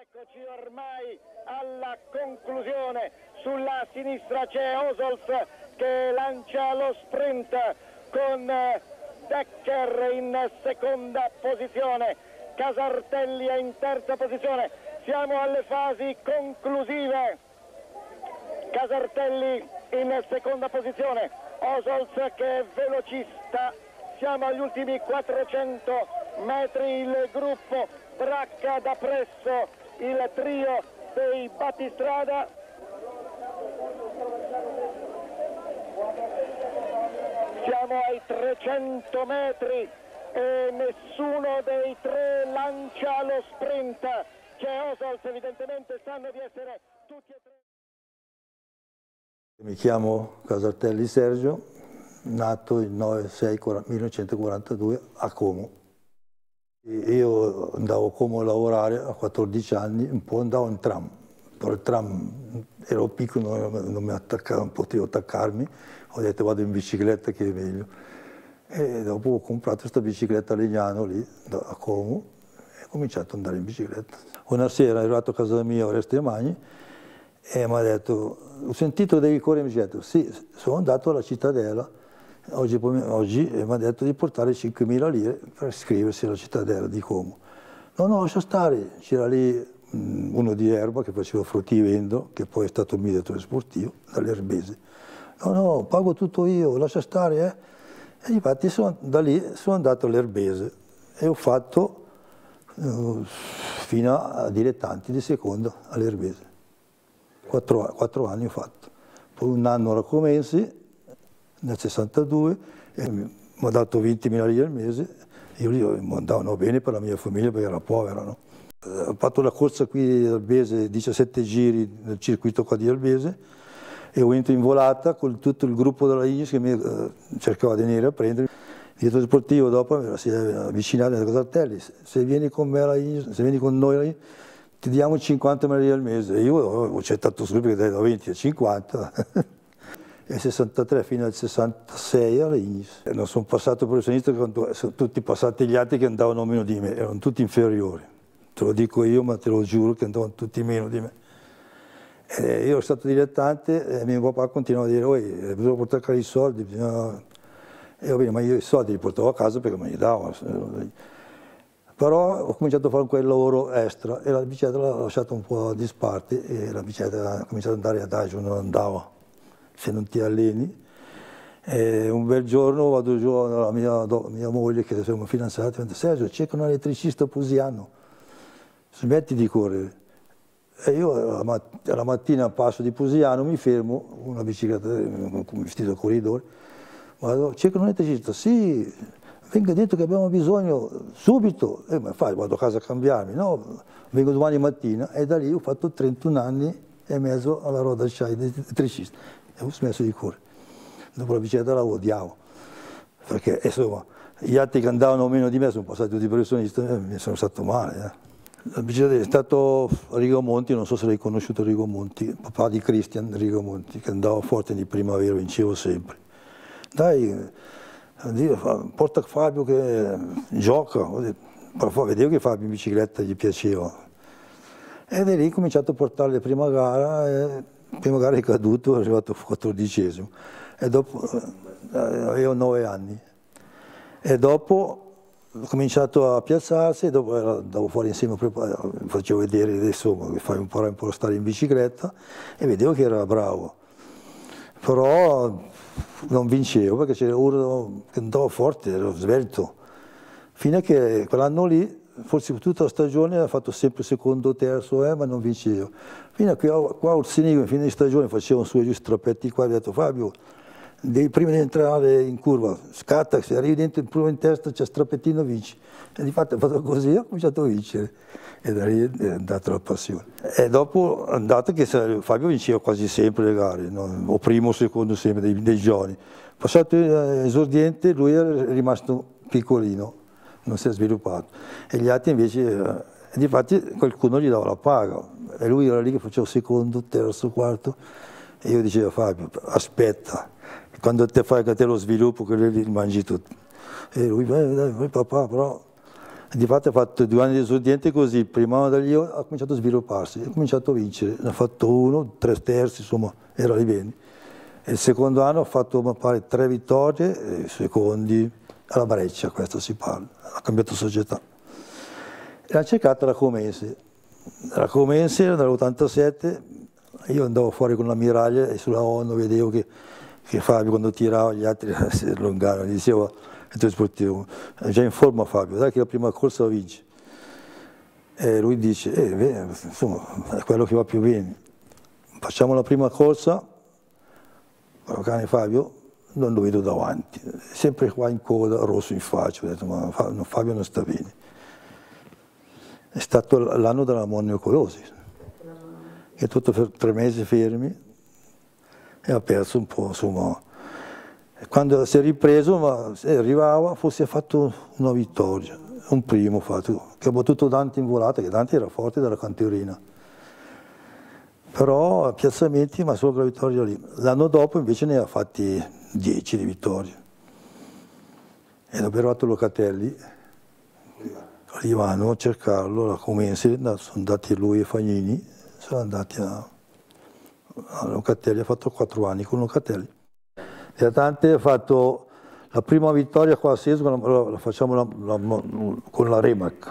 Eccoci ormai alla conclusione. Sulla sinistra c'è Ozols che lancia lo sprint con Decker in seconda posizione, Casartelli è in terza posizione. Siamo alle fasi conclusive. Casartelli in seconda posizione, Ozols che è velocista. Siamo agli ultimi 400 metri, il gruppo bracca da presso il trio dei battistrada. Siamo ai 300 metri e nessuno dei tre lancia lo sprint. C'è Ozols, evidentemente sanno di essere tutti e tre. Mi chiamo Casartelli Sergio, nato il 9/6/1942 a Como. Io andavo a Como a lavorare a 14 anni, un po' andavo in tram, però il tram ero piccolo, non potevo attaccarmi, ho detto vado in bicicletta che è meglio. E dopo ho comprato questa bicicletta a Legnano lì, a Como, e ho cominciato ad andare in bicicletta. Una sera è arrivato a casa mia a Oreste Magni e mi ha detto, ho sentito che devi correre in bicicletta. Sì, sono andato alla Cittadella oggi e mi ha detto di portare 5.000 lire per iscriversi alla Cittadella di Como. No, lascia stare, c'era lì uno di Erba che faceva fruttivendolo, che poi è stato il mio direttore sportivo, dall'Erbese. No, pago tutto io, lascia stare. E infatti da lì sono andato all'Erbese e ho fatto fino a dilettanti di seconda all'Erbese. 4 anni ho fatto. Poi un anno alla Comensi, nel 62, e mi ha dato 20.000 lire al mese. Io lì mi andavano bene per la mia famiglia perché era povera, no? Ho fatto la corsa qui ad Albese, 17 giri nel circuito qua di Albese, e ho vinto in volata con tutto il gruppo della Ignis che mi cercava di venire a prendere. Il direttore sportivo dopo si è avvicinato e ha detto Casartelli, se vieni con me alla Ignis, se vieni con noi ti diamo 50.000 lire al mese. E io ho accettato subito perché da 20 a 50. E 63 fino al 66 alla Ignis. Non sono passato professionista, sono tutti passati gli altri che andavano meno di me, erano tutti inferiori. Te lo dico io, ma te lo giuro che andavano tutti meno di me. E io ero stato dilettante e mio papà continuava a dire, bisogna portare a casa i soldi, bisogna... E va bene, ma io i soldi li portavo a casa perché me li davo. Però ho cominciato a fare quel lavoro extra e la bicicletta l'ho lasciata un po' a disparte e la bicicletta ha cominciato ad andare adagio, non andava, se non ti alleni. E un bel giorno vado giù alla mia moglie, che siamo fidanzati, e mi dice, Sergio, cerca un elettricista pusiano, smetti di correre. E io la mattina passo di Pusiano, mi fermo, una bicicletta, vestito da corridore, vado, cerco un elettricista, sì, venga dentro che abbiamo bisogno subito, vado a casa a cambiarmi, no, vengo domani mattina, e da lì ho fatto 31 anni e mezzo alla Roda d'acciaio di elettricista e ho smesso di correre. Dopo la bicicletta la odiavo, perché insomma gli altri che andavano meno di me sono passati tutti professionisti e mi sono stato male. La bicicletta è stato Rigomonti, non so se l'hai conosciuto Rigomonti, papà di Cristian Rigomonti, che andava forte di primavera, vincevo sempre. Dai, porta Fabio che gioca, vedevo che Fabio in bicicletta gli piaceva. E da lì ho cominciato a portare la prima gara è caduto, è arrivato 14esimo. E dopo avevo 9 anni. E dopo ho cominciato a piazzarsi, e dopo andavo fuori insieme, facevo vedere insomma, che fai imparare un po' a stare in bicicletta e vedevo che era bravo. Però non vincevo perché c'era uno che andava forte, ero svelto. Fino a che quell'anno lì, forse tutta la stagione, ha fatto sempre secondo o terzo, ma non vincevo. Fino a che qua a Orsinigo, in fine di stagione, facevano su e giù strappetti qua, ho detto Fabio, prima di entrare in curva, scatta, se arrivi dentro prima in testa c'è strappettino, vinci. E di fatto ho fatto così, ho cominciato a vincere. E da lì è andata la passione. E dopo è andata che Fabio vinceva quasi sempre le gare, no? O primo o secondo sempre dei giovani. Passato esordiente, lui è rimasto piccolino, non si è sviluppato. E gli altri invece, difatti qualcuno gli dava la paga. E lui era lì che faceva secondo, terzo, quarto. E io dicevo Fabio, aspetta, quando te fai che te lo sviluppo, che li mangi tutto. E lui, dai, papà, però... Difatti ha fatto 2 anni di studente così, il primo anno da lì ha cominciato a svilupparsi, ha cominciato a vincere, ne ha fatto 1, 3 terzi, insomma, era lì bene. E il secondo anno ha fatto, mi pare, 3 vittorie, e secondi alla Breccia, questo si parla, ha cambiato società. E l'ha cercata la Comense nell'87, io andavo fuori con la miraglia e sulla ONU vedevo che Fabio quando tirava gli altri si allungavano, gli dicevo, sportivo, è già in forma Fabio, dai che la prima corsa vince. E lui dice, insomma, è quello che va più bene. Facciamo la prima corsa, cane Fabio, non lo vedo davanti, sempre qua in coda, rosso in faccia, ho detto, ma Fabio non sta bene. È stato l'anno della mononucleosi, che è tutto per 3 mesi fermi e ha perso un po', insomma. Quando si è ripreso, ma se arrivava, forse ha fatto una vittoria, un primo fatto, che ha battuto Dante in volata, che Dante era forte dalla canterina. Però a piazzamenti, ma solo quella vittoria lì. L'anno dopo invece ne ha fatti 10 di vittorie. E dopo è arrivato Locatelli, arrivano a cercarlo, la Comense, sono andati lui e Fagnini, sono andati a Locatelli, ha fatto 4 anni con Locatelli. E Dante ha fatto la prima vittoria qua a Sesgo, la facciamo con la Remac.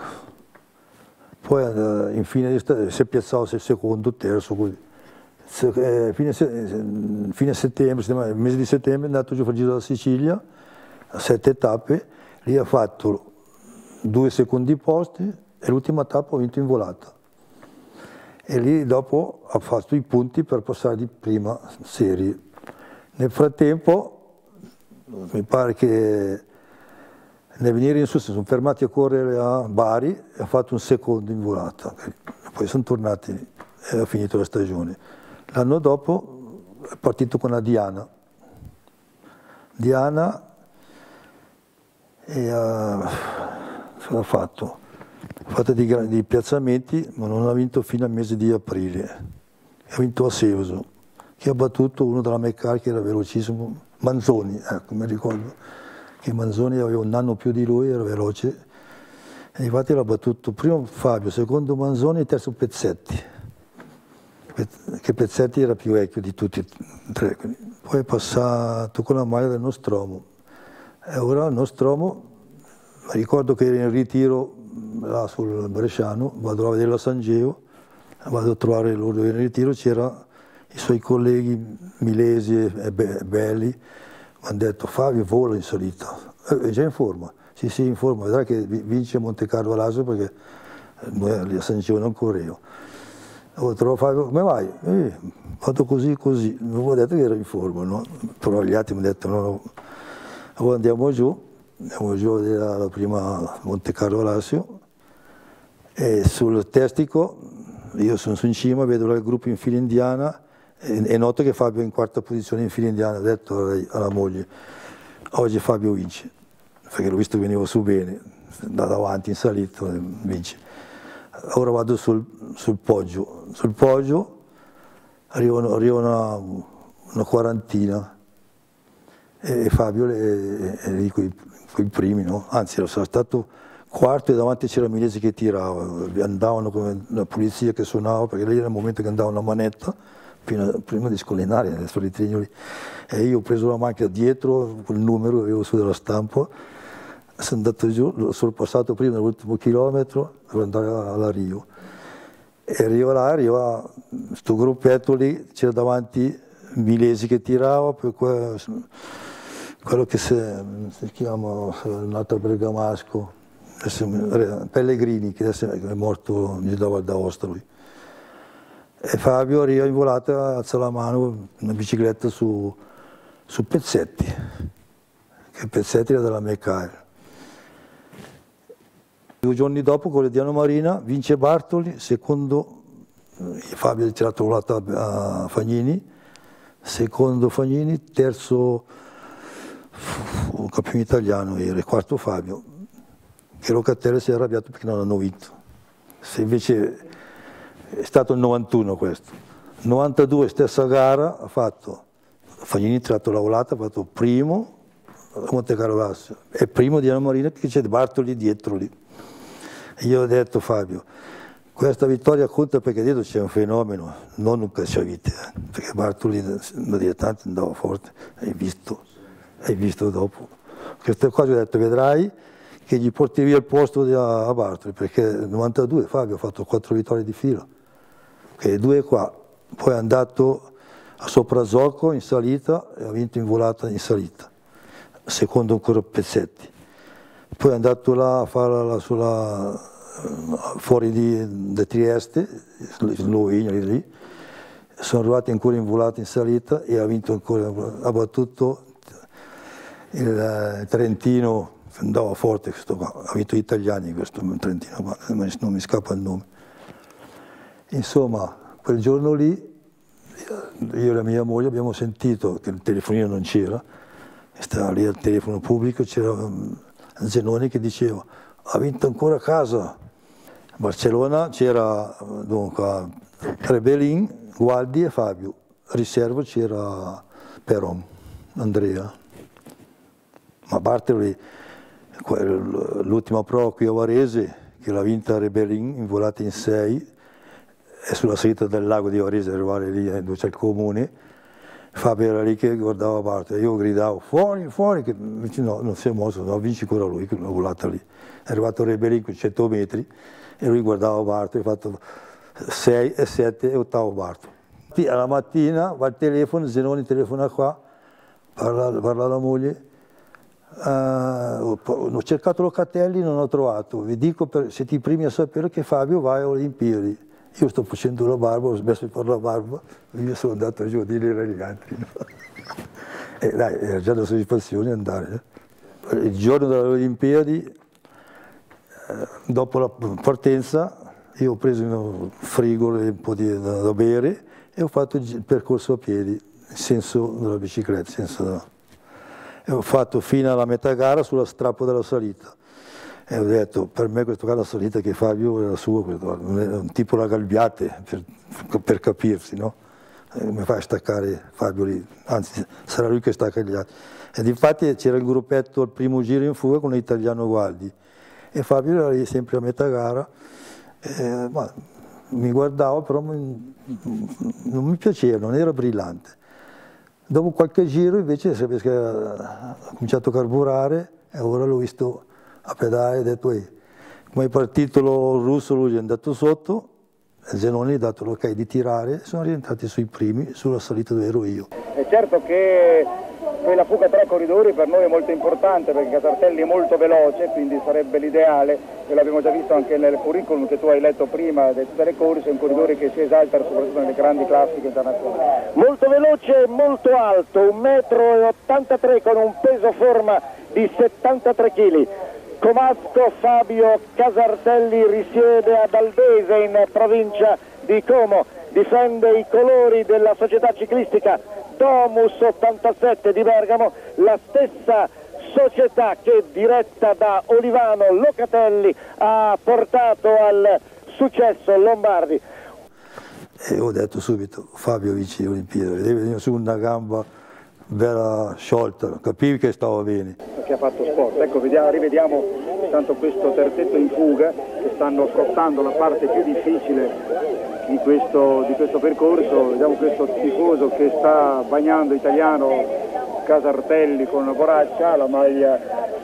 Poi infine si è piazzato secondo, terzo, così. Fine settembre, il mese di settembre è andato giù al Giro della Sicilia, a 7 tappe, lì ha fatto 2 secondi posti e l'ultima tappa ha vinto in volata. E lì dopo ha fatto i punti per passare di prima serie. Nel frattempo, mi pare che nel venire in su si sono fermati a correre a Bari e ha fatto un secondo in volata. Poi sono tornati e ha finito la stagione. L'anno dopo è partito con la Diana. Diana e ha fatto di piazzamenti, ma non ha vinto fino al mese di aprile. Ha vinto a Seuso, che ha battuto uno della Meccari che era velocissimo, Manzoni, ecco, mi ricordo che Manzoni aveva un anno più di lui, era veloce, e infatti l'ha battuto primo Fabio, secondo Manzoni e terzo Pezzetti, che Pezzetti era più vecchio di tutti e 3, poi è passato con la maglia del Nostromo, e ora il Nostromo, mi ricordo che era in ritiro là sul Bresciano, vado a vedere la San Geo, vado a trovare loro in ritiro, c'era i suoi colleghi Milesi e Belli, mi hanno detto Fabio vola in salita, è già in forma, sì in forma, vedrai che vince Monte Carlo all'Aso perché noi a San Geo non correvo. Ho trovato Fabio, come vai? Vado così, mi avevo detto che era in forma, no? Però gli altri mi hanno detto no, ora andiamo giù a vedere la prima Monte Carlo Lazio e sul testico io sono su in cima, vedo il gruppo in fila indiana e noto che Fabio è in quarta posizione in fila indiana, ho detto alla moglie oggi Fabio vince, perché l'ho visto che veniva su bene, da davanti in salita, vince. Ora vado sul poggio arrivano una quarantina e Fabio è lì con i primi, no? Anzi era stato quarto e davanti c'era Milesi che tirava, andavano come la polizia che suonava, perché lì era il momento che andava una manetta, prima di scollinare, nel solitrino lì. E io ho preso la macchina dietro, quel numero, avevo su della stampa, sono andato giù, l'ho sorpassato prima nell'ultimo chilometro per andare alla Rio. E arriva questo gruppetto lì, c'era davanti Milesi che tirava, poi quello che si chiama, nato a Bergamasco, Pellegrini, che adesso è morto, mi dava d'Aosta lui. E Fabio arriva in volata, alza la mano, una bicicletta su Pezzetti, che Pezzetti era della Meccari. 2 giorni dopo con l'Ediano Marina vince Bartoli, secondo Fabio ha tirato volata a Fagnini, secondo Fagnini, terzo campione italiano era, e quarto Fabio, che Locatelli si è arrabbiato perché non hanno vinto. Se invece è stato il 91 questo. 92 stessa gara ha fatto, Fagnini ha tirato la volata, ha fatto primo a Monte Carlo Lazio e primo di Diano Marina che c'è Bartoli dietro lì. Io ho detto Fabio, questa vittoria conta perché dietro c'è un fenomeno, non un cacciavite, perché Bartoli da dilettante andava forte, hai visto dopo. Queste cose ho detto, vedrai che gli porti via il posto a Bartoli, perché nel 92 Fabio ha fatto 4 vittorie di fila, e 2 qua, poi è andato a Soprasocco in salita e ha vinto in volata in salita, secondo ancora Pezzetti. Poi è andato là a farla fuori di Trieste, Slovenia lì, sono arrivati ancora in volata in salita e ha vinto ancora, ha battuto il Trentino, andava forte questo qua, ha vinto gli italiani questo Trentino qua, non mi scappa il nome. Insomma, quel giorno lì, io e la mia moglie abbiamo sentito che il telefonino non c'era, stava lì al telefono pubblico, c'era Zenoni che diceva ha vinto ancora a casa. A Barcellona c'era dunque Rebellin, Gualdi e Fabio, a riserva c'era Peron, Andrea. Ma Bartoli, l'ultima prova qui a Varese, che l'ha vinta Rebellin in volata in 6, è sulla salita del lago di Varese, arrivare lì dove c'è il comune. Fabio era lì che guardava Bartoli, io gridavo fuori, fuori, che no, non si è mosso, no, vinci ancora lui, che l'ha volata lì. È arrivato Rebellin con 100 metri e lui guardava Bartoli, ha fatto 6 e 7 e 8 Bartoli. Alla mattina va al telefono, Zenoni telefona qua, parla alla moglie, ho cercato Locatelli, non ho trovato, vi dico siete i primi a sapere che Fabio va alle Olimpiadi. Io sto facendo la barba, ho smesso di fare la barba, io sono andato giù a dire agli altri. No? E dai, era già la soddisfazione andare. Il giorno delle Olimpiadi, dopo la partenza, io ho preso un frigo e un po' da bere e ho fatto il percorso a piedi, in senso della bicicletta, e ho fatto fino alla metà gara sulla strappo della salita. E ho detto, per me questo qua è la salita che Fabio era suo, un tipo la Galbiate, per capirsi, no? Come fai a staccare Fabio lì? Anzi, sarà lui che stacca gli altri. Ed infatti c'era il gruppetto al primo giro in fuga con l'italiano Gualdi. E Fabio era lì sempre a metà gara, ma mi guardava, però non mi piaceva, non era brillante. Dopo qualche giro invece ha cominciato a carburare e ora l'ho visto a pedale e ho detto, come è partito il russo, lui è andato sotto, e Zenoni ha dato l'ok di tirare, e sono rientrati sui primi, sulla salita dove ero io. È certo che quella fuga tra corridori per noi è molto importante perché Casartelli è molto veloce, quindi sarebbe l'ideale, e l'abbiamo già visto anche nel curriculum che tu hai letto prima di tutte le corse, è un corridore che si esalta soprattutto nelle grandi classiche internazionali. Molto veloce e molto alto, 1,83 m con un peso forma di 73 kg. Comasco Fabio Casartelli risiede ad Albese in provincia di Como, difende i colori della società ciclistica Domus 87 di Bergamo, la stessa società che diretta da Olivano Locatelli ha portato al successo Lombardi. E ho detto subito, Fabio vince le Olimpiadi, deve venire su una gamba bella sciolta, capivi che stava bene. Che ha fatto sport, ecco, rivediamo tanto questo terzetto in fuga che stanno affrontando la parte più difficile di questo percorso. Vediamo questo tifoso che sta bagnando italiano Casartelli con una borraccia, la maglia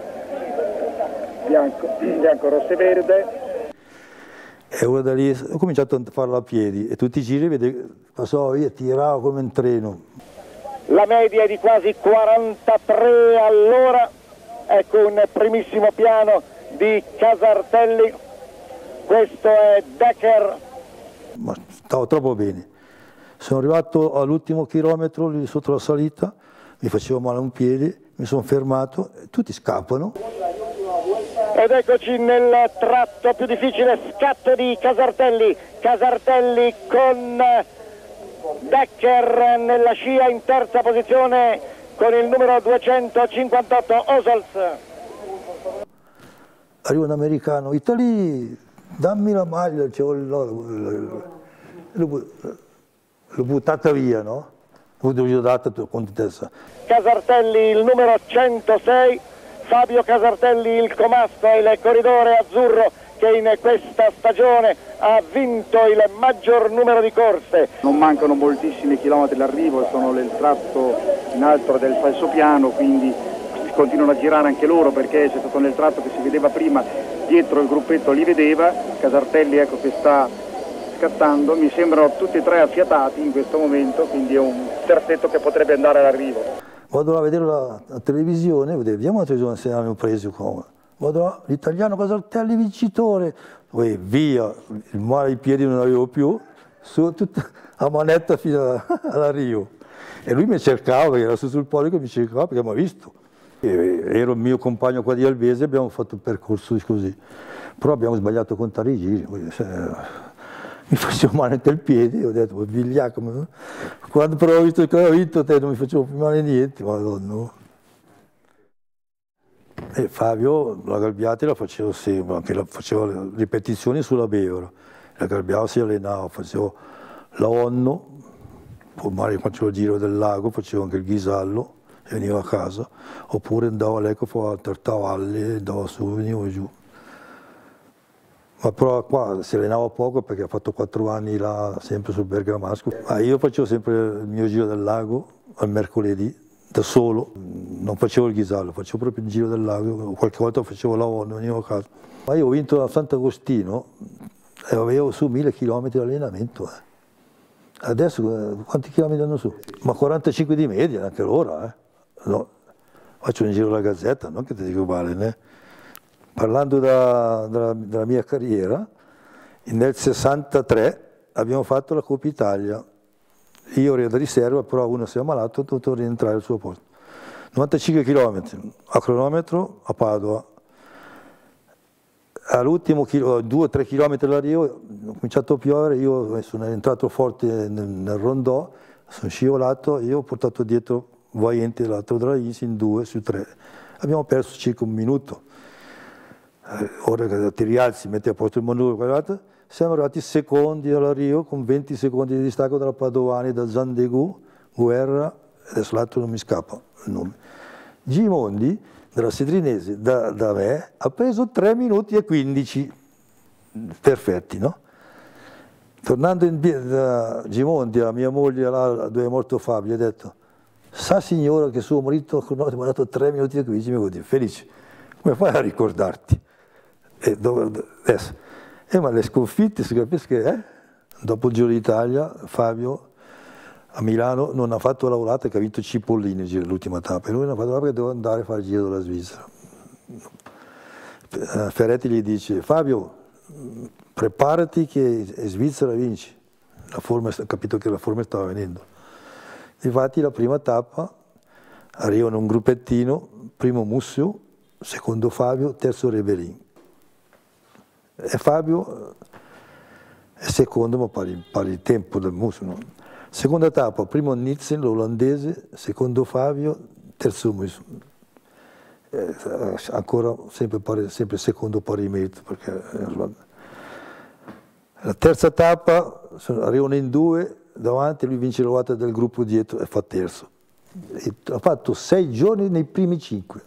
bianco, rosso e verde. E ora da lì ho cominciato a farla a piedi e tutti i giri passavo via, tiravo come un treno. La media è di quasi 43 all'ora, ecco un primissimo piano di Casartelli, questo è Decker. Ma stavo troppo bene, sono arrivato all'ultimo chilometro lì sotto la salita, mi facevo male un piede, mi sono fermato, tutti scappano. Ed eccoci nel tratto più difficile, scatto di Casartelli, Casartelli con Decker nella scia in terza posizione con il numero 258 Ossols. Arriva un americano, Italia, dammi la maglia, l'ho buttata via, no? L'ho data con testa. Casartelli il numero 106, Fabio Casartelli il comasto, il corridore azzurro che in questa stagione ha vinto il maggior numero di corse. Non mancano moltissimi chilometri all'arrivo, sono nel tratto in alto del falsopiano, quindi continuano a girare anche loro, perché c'è stato nel tratto che si vedeva prima, dietro il gruppetto li vedeva, Casartelli ecco che sta scattando, mi sembrano tutti e tre affiatati in questo momento, quindi è un terzetto che potrebbe andare all'arrivo. Vado a vedere la televisione, vediamo la televisione se hanno preso qua. Vado là, l'italiano Casartelli vincitore, poi via, il male ai piedi non avevo più, su tutta a manetta fino all'arrivo. E lui mi cercava, perché era su sul podio che mi cercava perché mi ha visto. Ero il mio compagno qua di Alvese, abbiamo fatto il percorso così, però abbiamo sbagliato a contare i giri, mi facevo male anche il piede, ho detto, vigliacco, quando però ho visto che avevo vinto te non mi facevo più male niente, madonna. E Fabio la Galbiati la facevo sempre, anche facevo le ripetizioni sulla Bevera, la Galbiati si allenava, facevo la Onno, poi magari facevo il giro del lago, facevo anche il Ghisallo, e venivo a casa, oppure andavo all'Eco, facevo a Tartavalli, andavo su, venivo giù. Ma però qua si allenava poco perché ha fatto 4 anni là, sempre sul Bergamasco. Ma io facevo sempre il mio giro del lago al mercoledì, da solo, non facevo il Ghisallo, facevo proprio il giro del lago, qualche volta facevo la Onno, venivo a casa. Ma io ho vinto a Sant'Agostino e avevo su 1000 km di allenamento. Adesso quanti chilometri hanno su? Ma 45 di media, anche l'ora. No, faccio un giro alla Gazzetta, non che ti dico male, né? Parlando della mia carriera, nel 63 abbiamo fatto la Coppa Italia, io ero da riserva, però uno si è ammalato, ho dovuto rientrare al suo posto. 95 km a cronometro a Padova, all'ultimo 2-3 km all'arrivo ho cominciato a piovere, io sono entrato forte nel rondò, sono scivolato, io ho portato dietro Vaiente l'altro Draisi in 2 su 3, abbiamo perso circa un minuto. Ora che ti rialzi, metti a posto il manubrio, siamo arrivati secondi all'arrivo con 20 secondi di distacco dalla Padovani, da Zandegù, Guerra, adesso l'altro non mi scappa il nome. Gimondi, della Sedrinese, da me, ha preso 3 minuti e 15, perfetti, no? Tornando da Gimondi, a mia moglie, là, dove è morto Fabio, ha detto, sa signora che suo marito mi ha dato 3 minuti e 15, mi devo dire, felice, come fai a ricordarti? Adesso, ma le sconfitte, si capisce che dopo il Giro d'Italia, Fabio a Milano non ha fatto la lavorata che ha vinto Cipollini l'ultima tappa, e lui non ha fatto la perché doveva andare a fare il Giro della Svizzera. Ferretti gli dice, Fabio, preparati che in Svizzera vinci, ha capito che la forma stava venendo. Infatti la prima tappa arrivano un gruppettino, primo Mussio, secondo Fabio, terzo Rebellin. E Fabio è secondo, ma pari il tempo del Mussio. No? Seconda tappa, primo Nielsen, l'olandese, secondo Fabio, terzo Mussio. Ancora sempre secondo pari merito. Perché la terza tappa arrivano in 2 davanti, lui vince la volata del gruppo dietro e fa terzo. E ha fatto 6 giorni nei primi 5.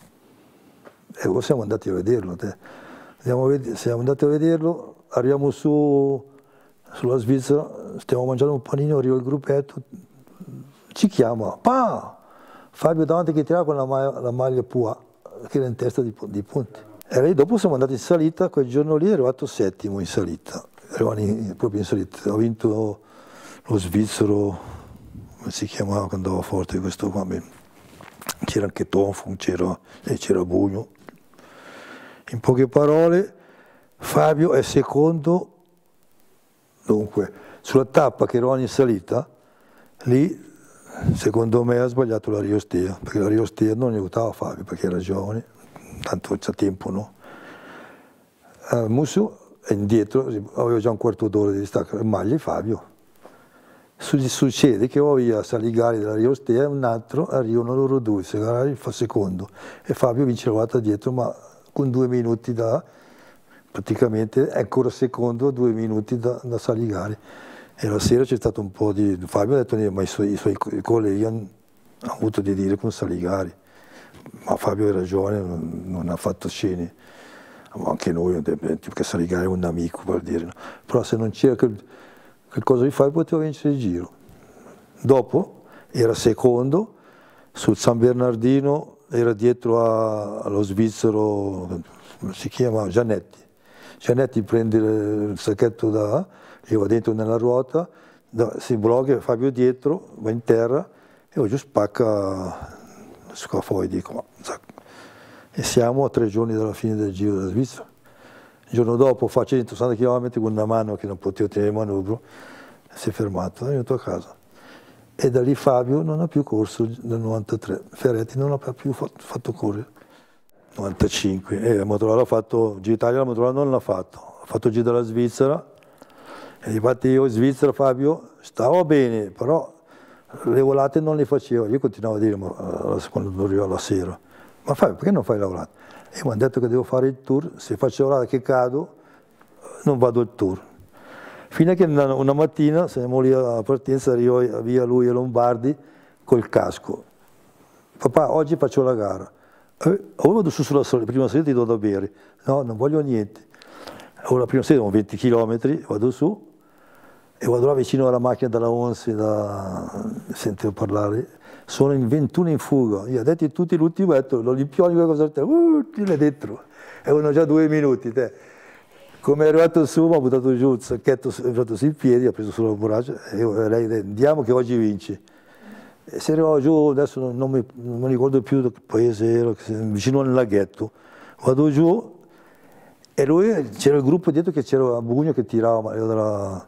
E siamo andati a vederlo. Siamo andati a vederlo, arriviamo sulla Svizzera, stiamo mangiando un panino, arriva il gruppetto, ci chiama, Fabio davanti che tirava con la maglia Pua, che era in testa di punti. E dopo siamo andati in salita, quel giorno lì è arrivato 7° in salita, eravamo proprio in salita, ho vinto lo svizzero, come si chiamava quando andava forte questo qua, c'era anche Tonfun, c'era Bugno. In poche parole, Fabio è secondo, dunque, sulla tappa che eravamo in salita, lì, secondo me, ha sbagliato la Riostea, perché la Riostea non aiutava Fabio, perché era giovane, tanto c'è tempo, no? Musso è indietro, aveva già un quarto d'ora di distacco, maglia Fabio. Succede che poi a Saligari della Riostea, un altro, arrivano loro due, Saligari fa secondo, e Fabio vince la volta dietro, ma con 2 minuti praticamente è ancora secondo a 2 minuti da Saligari. E la sera c'è stato un po' di... Fabio ha detto, ma i suoi colleghi hanno avuto di dire con Saligari. Ma Fabio era giovane, non ha fatto scene. anche noi, tipo che Sarigare è un amico per dire, no? Però se non c'era quel cosa di fare poteva vincere il giro. Dopo era secondo, sul San Bernardino era dietro allo svizzero, come si chiama, Giannetti. Giannetti prende il sacchetto io va dentro nella ruota, si blocca, Fabio dietro, va in terra e oggi spacca lo scafoidi. E siamo a 3 giorni dalla fine del Giro della Svizzera. Il giorno dopo fa 160 km con una mano che non poteva tenere il manubrio, si è fermato, è venuto a casa. E da lì Fabio non ha più corso nel 93, Ferretti non ha più fatto correre. 95, e Motorola ha fatto, Giro Italia la Motorola non l'ha fatto, ha fatto il Giro della Svizzera, e infatti io in Svizzera Fabio stavo bene, però le volate non le facevo, io continuavo a dire quando arrivavo la sera, ma Fabio perché non fai la volata? E mi hanno detto che devo fare il tour, se faccio la volata che cado non vado al tour. Fino a che una mattina siamo lì a partenza, arrivo via lui e Lombardi col casco. Papà, oggi faccio la gara. Vado su sulla prima salita ti do da bere. No, non voglio niente. La prima salita sono 20 km, vado su e vado là vicino alla macchina della Onsi, sentivo parlare. Sono in 21 in fuga. Io ho detto tutti l'ultimo metro, l'olimpionico cosa tira dentro. E erano già 2 minuti. Come è arrivato su, mi ha buttato giù il sacchetto, è arrivato sui piedi, ha preso sulla borraccia e lei ha detto andiamo che oggi vinci. E si arrivava giù, adesso non mi ricordo più da che paese ero, vicino al laghetto. Vado giù e lui, c'era il gruppo dietro che c'era Bugno che tirava, ma era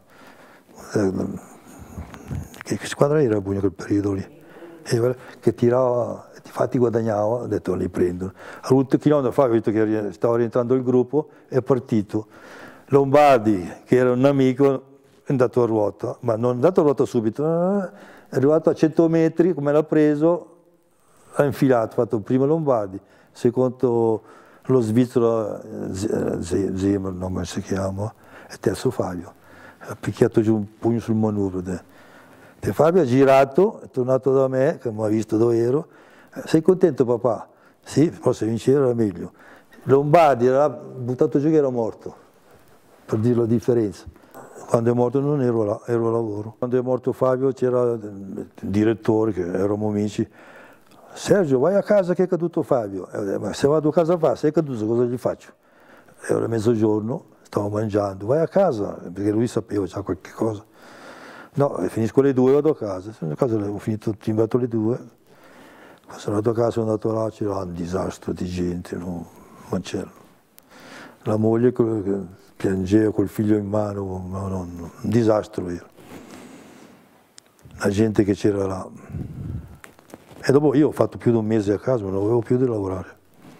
che squadra era Bugno quel periodo lì? Che tirava, infatti guadagnava, ho detto li prendo. All'ultimo chilometro fa, ho visto che stava rientrando il gruppo, è partito. Lombardi, che era un amico, è andato a ruota, ma non è andato a ruota subito, è arrivato a 100 metri, come l'ha preso, ha infilato, ha fatto primo Lombardi, secondo lo svizzero Zimmer, non come si chiama, e terzo Fabio. Ha picchiato giù un pugno sul manubrio. E Fabio ha girato, è tornato da me, che mi ha visto dove ero. Sei contento papà? Sì, però se vinceva era meglio. Lombardi era buttato giù che era morto, per dire la differenza. Quando è morto non ero là, ero a lavoro. Quando è morto Fabio c'era il direttore, che eravamo amici. Sergio, vai a casa che è caduto Fabio. Ma se vado a casa fa, se è caduto cosa gli faccio? Era mezzogiorno, stavo mangiando, vai a casa, perché lui sapeva già qualche cosa. No, finisco alle 2 e vado a casa. Sono a casa, ho finito il timbrato alle 2. Quando sono andato a casa, sono andato là, c'era un disastro di gente, no? Mancello. La moglie che piangeva col figlio in mano, un disastro era. La gente che c'era là. E dopo io ho fatto più di un mese a casa, non avevo più di lavorare.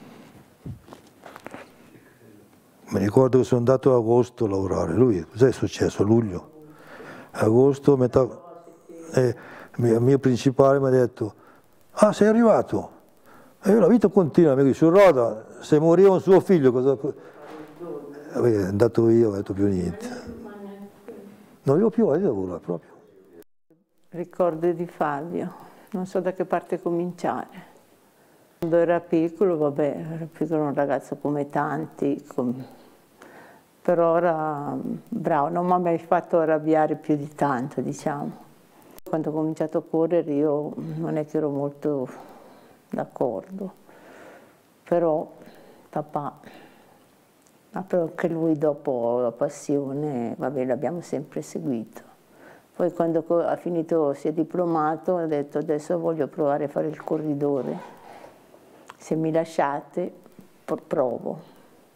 Mi ricordo che sono andato ad agosto a lavorare. Lui, cos'è successo? A luglio. Agosto, metà, il mio principale mi ha detto, ah sei arrivato? E io la vita continua, mi dice, su Roda, se moriva un suo figlio, cosa... È andato via, non ho detto più niente. Non avevo più voglia di lavorare proprio. Ricordo di Fabio, non so da che parte cominciare. Quando era piccolo, vabbè, era piccolo un ragazzo come tanti, però era bravo, non mi ha mai fatto arrabbiare più di tanto, diciamo. Quando ho cominciato a correre io non è che ero molto d'accordo, però papà, però anche lui dopo la passione, vabbè, l'abbiamo sempre seguito. Poi quando ha finito, si è diplomato, ha detto adesso voglio provare a fare il corridore, se mi lasciate provo.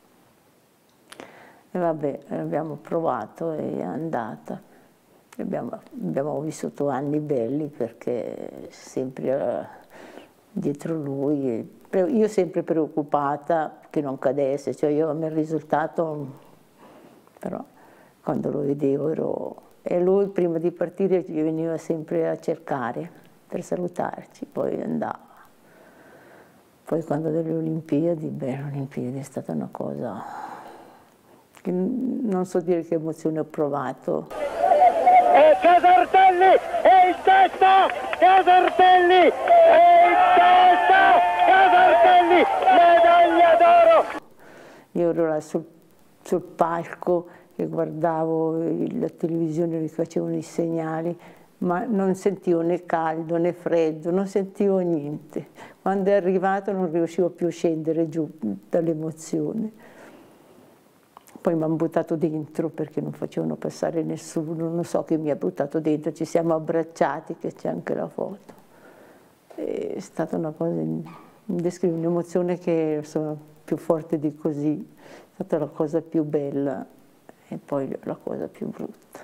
E vabbè, abbiamo provato e è andata. Abbiamo vissuto anni belli perché sempre dietro lui. Io sempre preoccupata che non cadesse, cioè io mi il risultato, però quando lo vedevo ero... E lui prima di partire ci veniva sempre a cercare per salutarci, poi andava. Poi quando delle Olimpiadi, beh, le Olimpiadi è stata una cosa... Non so dire che emozione ho provato. E Casartelli è in testa! Casartelli è in testa! Casartelli, medaglia d'oro! Io ero là sul palco e guardavo la televisione che facevano i segnali, ma non sentivo né caldo né freddo, non sentivo niente. Quando è arrivato non riuscivo più a scendere giù dall'emozione. Poi mi hanno buttato dentro perché non facevano passare nessuno, non so chi mi ha buttato dentro, ci siamo abbracciati, che c'è anche la foto. È stata una cosa indescrivibile, un'emozione che sono più forte di così, è stata la cosa più bella e poi la cosa più brutta.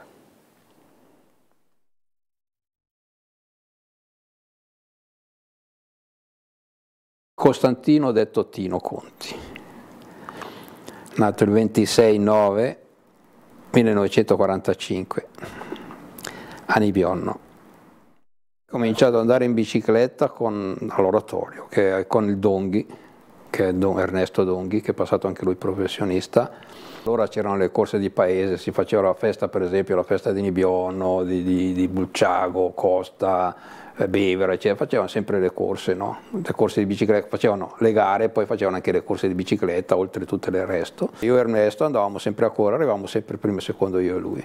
Costantino detto Tino Conti, nato il 26/9/1945 a Nibionno. Ho cominciato ad andare in bicicletta all'oratorio, con il Donghi, che è Ernesto Donghi, che è passato anche lui professionista. Allora c'erano le corse di paese, si faceva la festa, per esempio la festa di Nibionno, di Bulciago, Costa, Bevera, cioè facevano sempre le corse, no? Le corse di bicicletta, facevano le gare e poi facevano anche le corse di bicicletta, oltre tutto il resto. Io e Ernesto andavamo sempre a correre, arrivavamo sempre primo e secondo io e lui.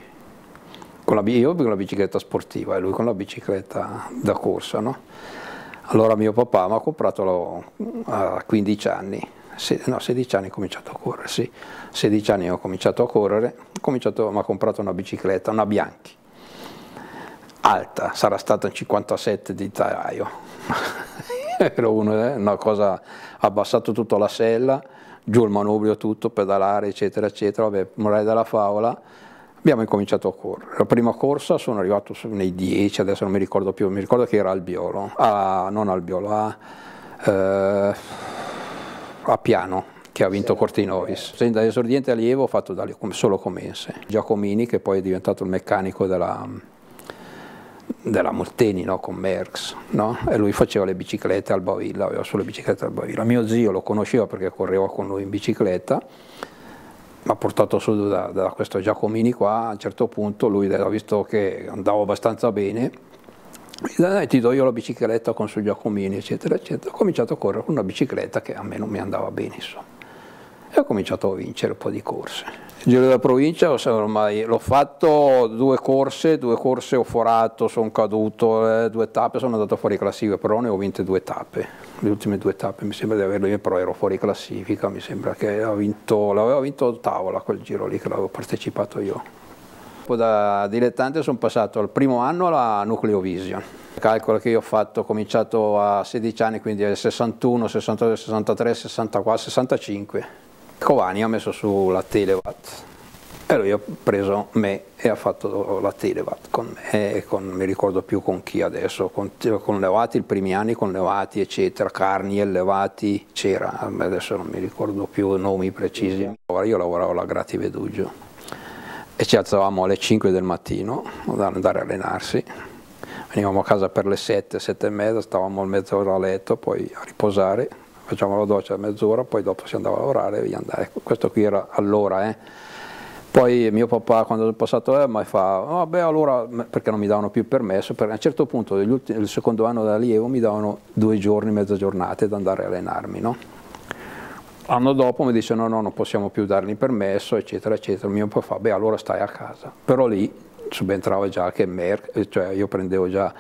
Io con la bicicletta sportiva e lui con la bicicletta da corsa, no? Allora mio papà mi ha comprato a 15 anni, no 16 anni ho cominciato a correre, sì. 16 anni ho cominciato a correre, mi ha comprato una bicicletta, una Bianchi. Alta, sarà stata un 57 di telaio, ero una cosa, ha abbassato tutta la sella, giù il manubrio tutto, pedalare eccetera eccetera, vabbè, morale della favola, abbiamo incominciato a correre. La prima corsa sono arrivato nei 10, adesso non mi ricordo più, mi ricordo che era Albiolo, non Albiolo, a Piano, che ha vinto Cortinovis. Da esordiente allievo ho fatto solo commense. Giacomini, che poi è diventato il meccanico della Molteni, no? Con Merckx, no? E lui faceva le biciclette al Bavilla, aveva solo le biciclette al Bavilla. Mio zio lo conosceva perché correva con lui in bicicletta, mi ha portato su da questo Giacomini qua. A un certo punto lui aveva visto che andavo abbastanza bene, mi disse dai, ti do io la bicicletta con su Giacomini eccetera eccetera. Ho cominciato a correre con una bicicletta che a me non mi andava bene, insomma, e ho cominciato a vincere un po' di corse. Il Giro della Provincia ormai l'ho fatto due corse ho forato, sono caduto, 2 tappe, sono andato fuori classifica, però ne ho vinte 2 tappe, le ultime 2 tappe mi sembra di averle, però ero fuori classifica, mi sembra che l'avevo vinto Tavola quel giro lì che l'avevo partecipato io. Poi da dilettante sono passato al primo anno alla Nucleo Vision. Calcola che io ho cominciato a 16 anni, quindi al 61, 62, 63, 64, 65. Covani ha messo su la Telewatt e lui ha preso me e ha fatto la Telewatt con me e mi ricordo più con chi adesso, con Levati, i primi anni con Levati eccetera, Carniel, Levati, c'era, adesso non mi ricordo più nomi precisi. Io lavoravo alla Grati Vedugio e ci alzavamo alle 5 del mattino ad andare a allenarsi, venivamo a casa per le 7, 7 e mezza, stavamo mezz'ora a letto, poi a riposare. Facciamo la doccia a mezz'ora, poi dopo si andava a lavorare e via andare. Questo qui era allora. Poi mio papà quando è passato mi fa, vabbè allora, perché non mi davano più il permesso, perché a un certo punto il secondo anno da allievo mi davano 2 giorni, mezze giornate da andare a allenarmi, no? L'anno dopo mi dice no, non possiamo più dargli il permesso, eccetera, eccetera. Mio papà fa, beh allora stai a casa. Però lì subentrava già che cioè io prendevo già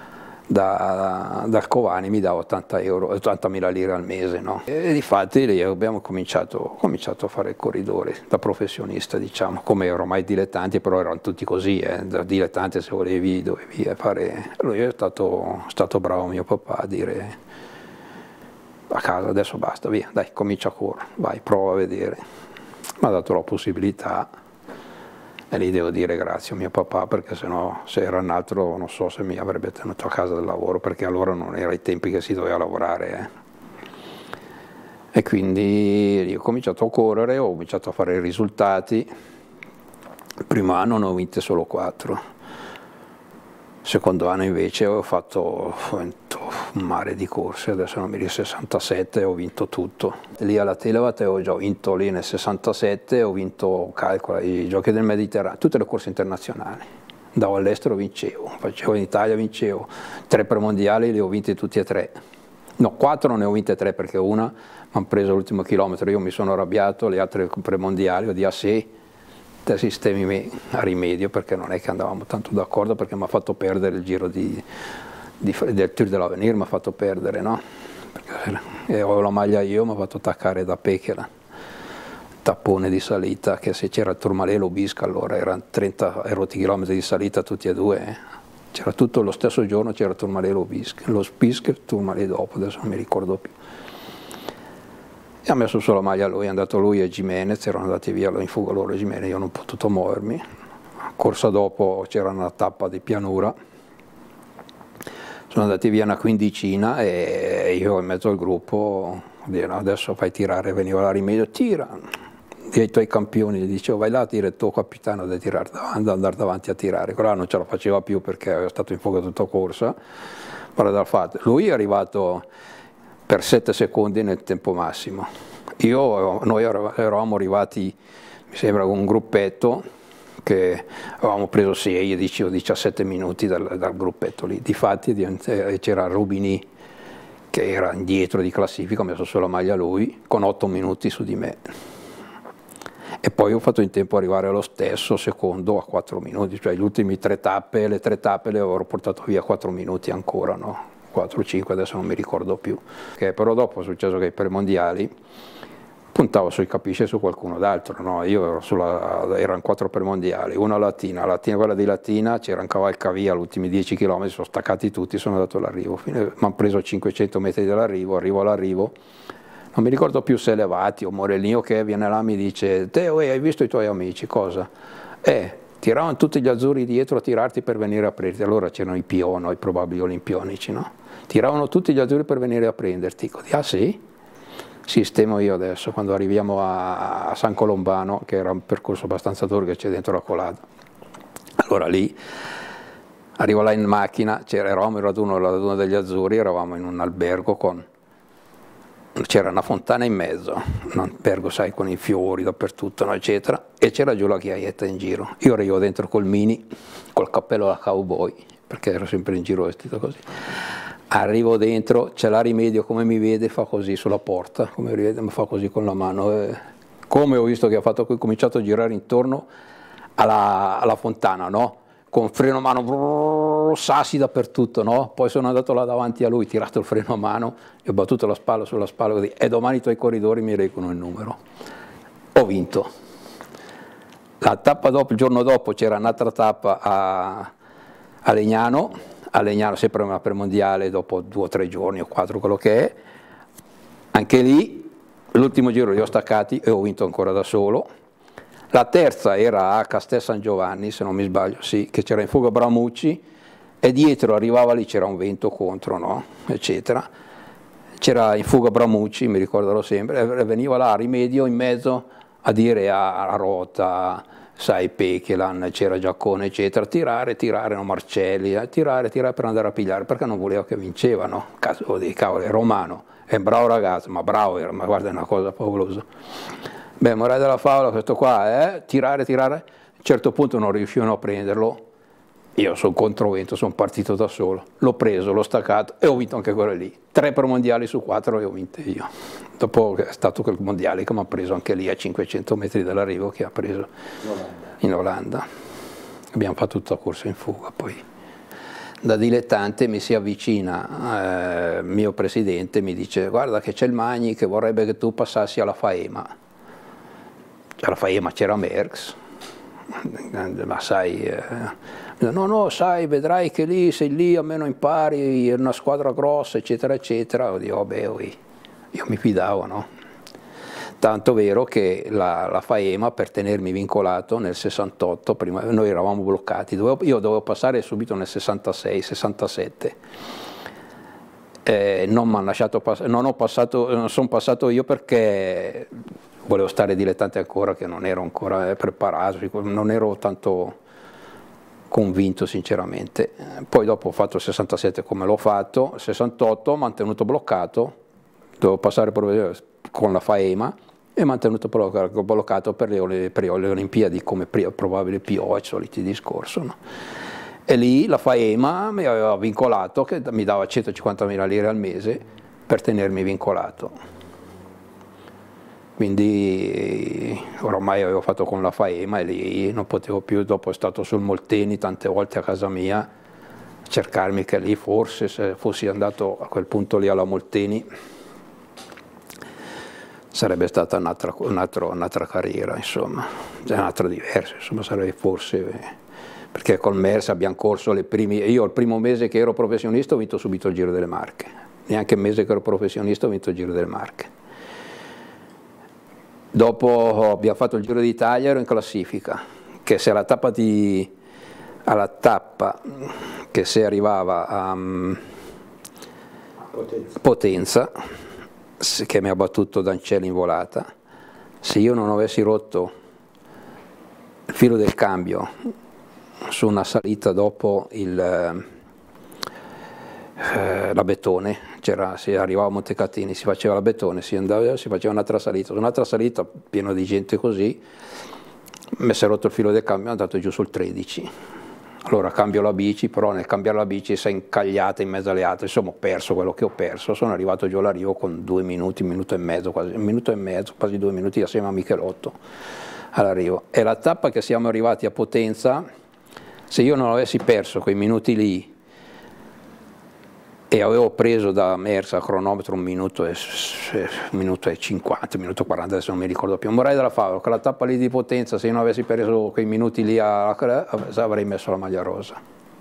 dal Covani, mi dava 80.000 lire al mese, no? E difatti lì abbiamo cominciato a fare il corridore da professionista, diciamo, come ormai dilettanti, però erano tutti così, da dilettante se dovevi fare. Lui è stato bravo mio papà a dire a casa adesso basta, via, dai, comincia a correre, vai, prova a vedere. Mi ha dato la possibilità. E lì devo dire grazie a mio papà, perché sennò se era un altro non so se mi avrebbe tenuto a casa del lavoro, perché allora non era i tempi che si doveva lavorare. E quindi ho cominciato a correre, ho cominciato a fare i risultati. Il primo anno ne ho vinte solo 4. Il secondo anno invece ho vinto un mare di corse, adesso non mi ricordo, 67, ho vinto tutto. Lì alla Telewatt ho già vinto lì nel 67, ho vinto, calcola, i giochi del Mediterraneo, tutte le corse internazionali. Andavo all'estero, vincevo, facevo in Italia, vincevo. 3 premondiali li ho vinti tutti e 3. No, 4 ne ho vinte 3 perché una mi hanno preso l'ultimo chilometro, io mi sono arrabbiato, le altre premondiali, ho detto sì, te sistemi me a rimedio, perché non è che andavamo tanto d'accordo, perché mi ha fatto perdere il giro del Tour de l'Avenir, mi ha fatto perdere, no? Perché avevo la maglia io, mi ha fatto attaccare da Pechela, tappone di salita, che se c'era il Tourmalet Lobisca allora erano 30 rotti chilometri di salita tutti e due, c'era tutto lo stesso giorno, c'era il Tourmalet Lobisca, lo Spisca e il Tourmalet dopo, adesso non mi ricordo più. E ha messo sulla maglia lui, è andato lui e Jimenez, erano andati via in fuga loro e Jimenez, io non ho potuto muovermi. Corsa dopo c'era una tappa di pianura, sono andati via una quindicina e io in mezzo al gruppo ho detto adesso fai tirare, veniva la rimedio, tira, ai tuoi campioni, gli dicevo vai là, tira il tuo capitano da tirare davanti, andare davanti a tirare, quello non ce la faceva più perché era stato in fuga tutta corsa, ma dal fatto, lui è arrivato per 7 secondi nel tempo massimo. Noi eravamo arrivati, mi sembra, con un gruppetto che avevamo preso 16 o 17 minuti dal gruppetto lì. Difatti c'era Rubini che era indietro di classifica, ho messo sulla maglia lui, con 8 minuti su di me. E poi ho fatto in tempo arrivare allo stesso secondo a 4 minuti, cioè le ultime 3 tappe, le avevo portato via 4 minuti ancora, no? 4 o 5, adesso non mi ricordo più. Però dopo è successo che i premondiali puntavo sui Capisce su qualcuno d'altro, no? Io erano 4 premondiali, una Latina, quella di Latina c'era cavalcavia, gli ultimi 10 km sono staccati tutti, sono andato all'arrivo, mi hanno preso 500 metri dall'arrivo, arrivo all'arrivo, non mi ricordo più se Levati o Morellino che viene là e mi dice Teo, hai visto i tuoi amici, cosa? Tiravano tutti gli azzurri dietro a tirarti per venire a prenderti, allora c'erano i Piono, i probabili olimpionici, no? Tiravano tutti gli azzurri per venire a prenderti, dico, ah sì? Sistemo io adesso, quando arriviamo a San Colombano, che era un percorso abbastanza duro che c'è dentro la colata. Allora lì, arrivo là in macchina, eravamo in raduno degli azzurri, eravamo in un albergo c'era una fontana in mezzo, un albergo sai con i fiori dappertutto, no, eccetera, e c'era giù la ghiaietta in giro. Io arrivo dentro col mini, col cappello da cowboy, perché ero sempre in giro vestito così. Arrivo dentro, c'è la Rimedio, come mi vede, fa così sulla porta, come vede, mi fa così con la mano. Come ho visto che ha cominciato a girare intorno alla fontana, no? Con freno a mano, sassi dappertutto, no? Poi sono andato là davanti a lui, tirato il freno a mano, gli ho battuto la spalla sulla spalla così, e domani i tuoi corridori mi reggono il numero. Ho vinto. La tappa dopo, il giorno dopo, c'era un'altra tappa a Legnano, sempre una premondiale, dopo 2 o 3 giorni o 4, quello che è. Anche lì, l'ultimo giro li ho staccati e ho vinto ancora da solo. La terza era a Castel San Giovanni, se non mi sbaglio, sì, che c'era in fuga Bramucci e dietro arrivava lì, c'era un vento contro, no? Eccetera. C'era in fuga Bramucci, mi ricorderò sempre, e veniva là a Rimedio in mezzo a dire a Rota, sai, Pechelan, c'era Giaccone, eccetera, tirare, no, Marcelli, tirare per andare a pigliare, perché non voleva che vincevano. Cavolo, è romano, è un bravo ragazzo, ma bravo era, ma guarda, è una cosa favolosa. Beh, morale della favola, questo qua, tirare, a un certo punto non riuscivano a prenderlo, io sono controvento, sono partito da solo, l'ho preso, l'ho staccato e ho vinto anche quello lì. 3 premondiali su 4 le ho vinte io. Dopo è stato quel mondiale che mi ha preso anche lì a 500 metri dall'arrivo, che ha preso in Olanda. Abbiamo fatto tutta la corsa in fuga, poi da dilettante mi si avvicina il mio presidente, mi dice guarda che c'è il Magni che vorrebbe che tu passassi alla Faema. Alla Faema c'era Merckx, ma sai, no, sai, vedrai che lì, sei lì, almeno impari, è una squadra grossa, eccetera, eccetera. Io mi fidavo, no? Tanto vero che la Faema, per tenermi vincolato nel 68, prima noi eravamo bloccati, io dovevo passare subito nel 66, 67. Non mi hanno lasciato passare, non sono passato io perché volevo stare dilettante ancora, che non ero ancora preparato, non ero tanto convinto sinceramente. Poi dopo ho fatto il 67 come l'ho fatto, il 68 ho mantenuto bloccato, dovevo passare con la Faema e mantenuto bloccato per le Olimpiadi come probabile PO, i soliti discorsi, no? E lì la Faema mi aveva vincolato che mi dava 150.000 lire al mese per tenermi vincolato. Quindi ormai avevo fatto con la Faema e lì non potevo più, dopo è stato sul Molteni tante volte a casa mia, a cercarmi che lì forse se fossi andato a quel punto lì alla Molteni sarebbe stata un'altra carriera, insomma, un'altra diversa, insomma sarebbe forse, perché col Merckx abbiamo corso io il primo mese che ero professionista ho vinto subito il Giro delle Marche, neanche il mese che ero professionista ho vinto il Giro delle Marche. Dopo abbiamo fatto il Giro d'Italia, ero in classifica, che se alla tappa che si arrivava a Potenza, che mi ha battuto Dancelli in volata, se io non avessi rotto il filo del cambio su una salita dopo la Bettone, si arrivava a Montecatini, si faceva la Bettone, si faceva un'altra salita pieno di gente così, mi si è rotto il filo del cambio, è andato giù sul 13. Allora cambio la bici, però nel cambiare la bici si è incagliata in mezzo alle altre, insomma ho perso quello che ho perso, sono arrivato giù all'arrivo con 2 minuti, un minuto e mezzo, quasi 2 minuti assieme a Michelotto all'arrivo. E la tappa che siamo arrivati a Potenza, se io non avessi perso quei minuti lì, e avevo preso da Merckx a cronometro 1 minuto e 50, 1 minuto e 40, adesso non mi ricordo più, Morai della Favola, quella tappa lì di Potenza, se io non avessi preso quei minuti lì avrei messo la maglia rosa.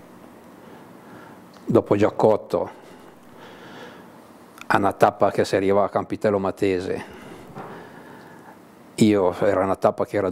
Dopo Giacotto, a una tappa che si arrivava a Campitello Matese, era una tappa che era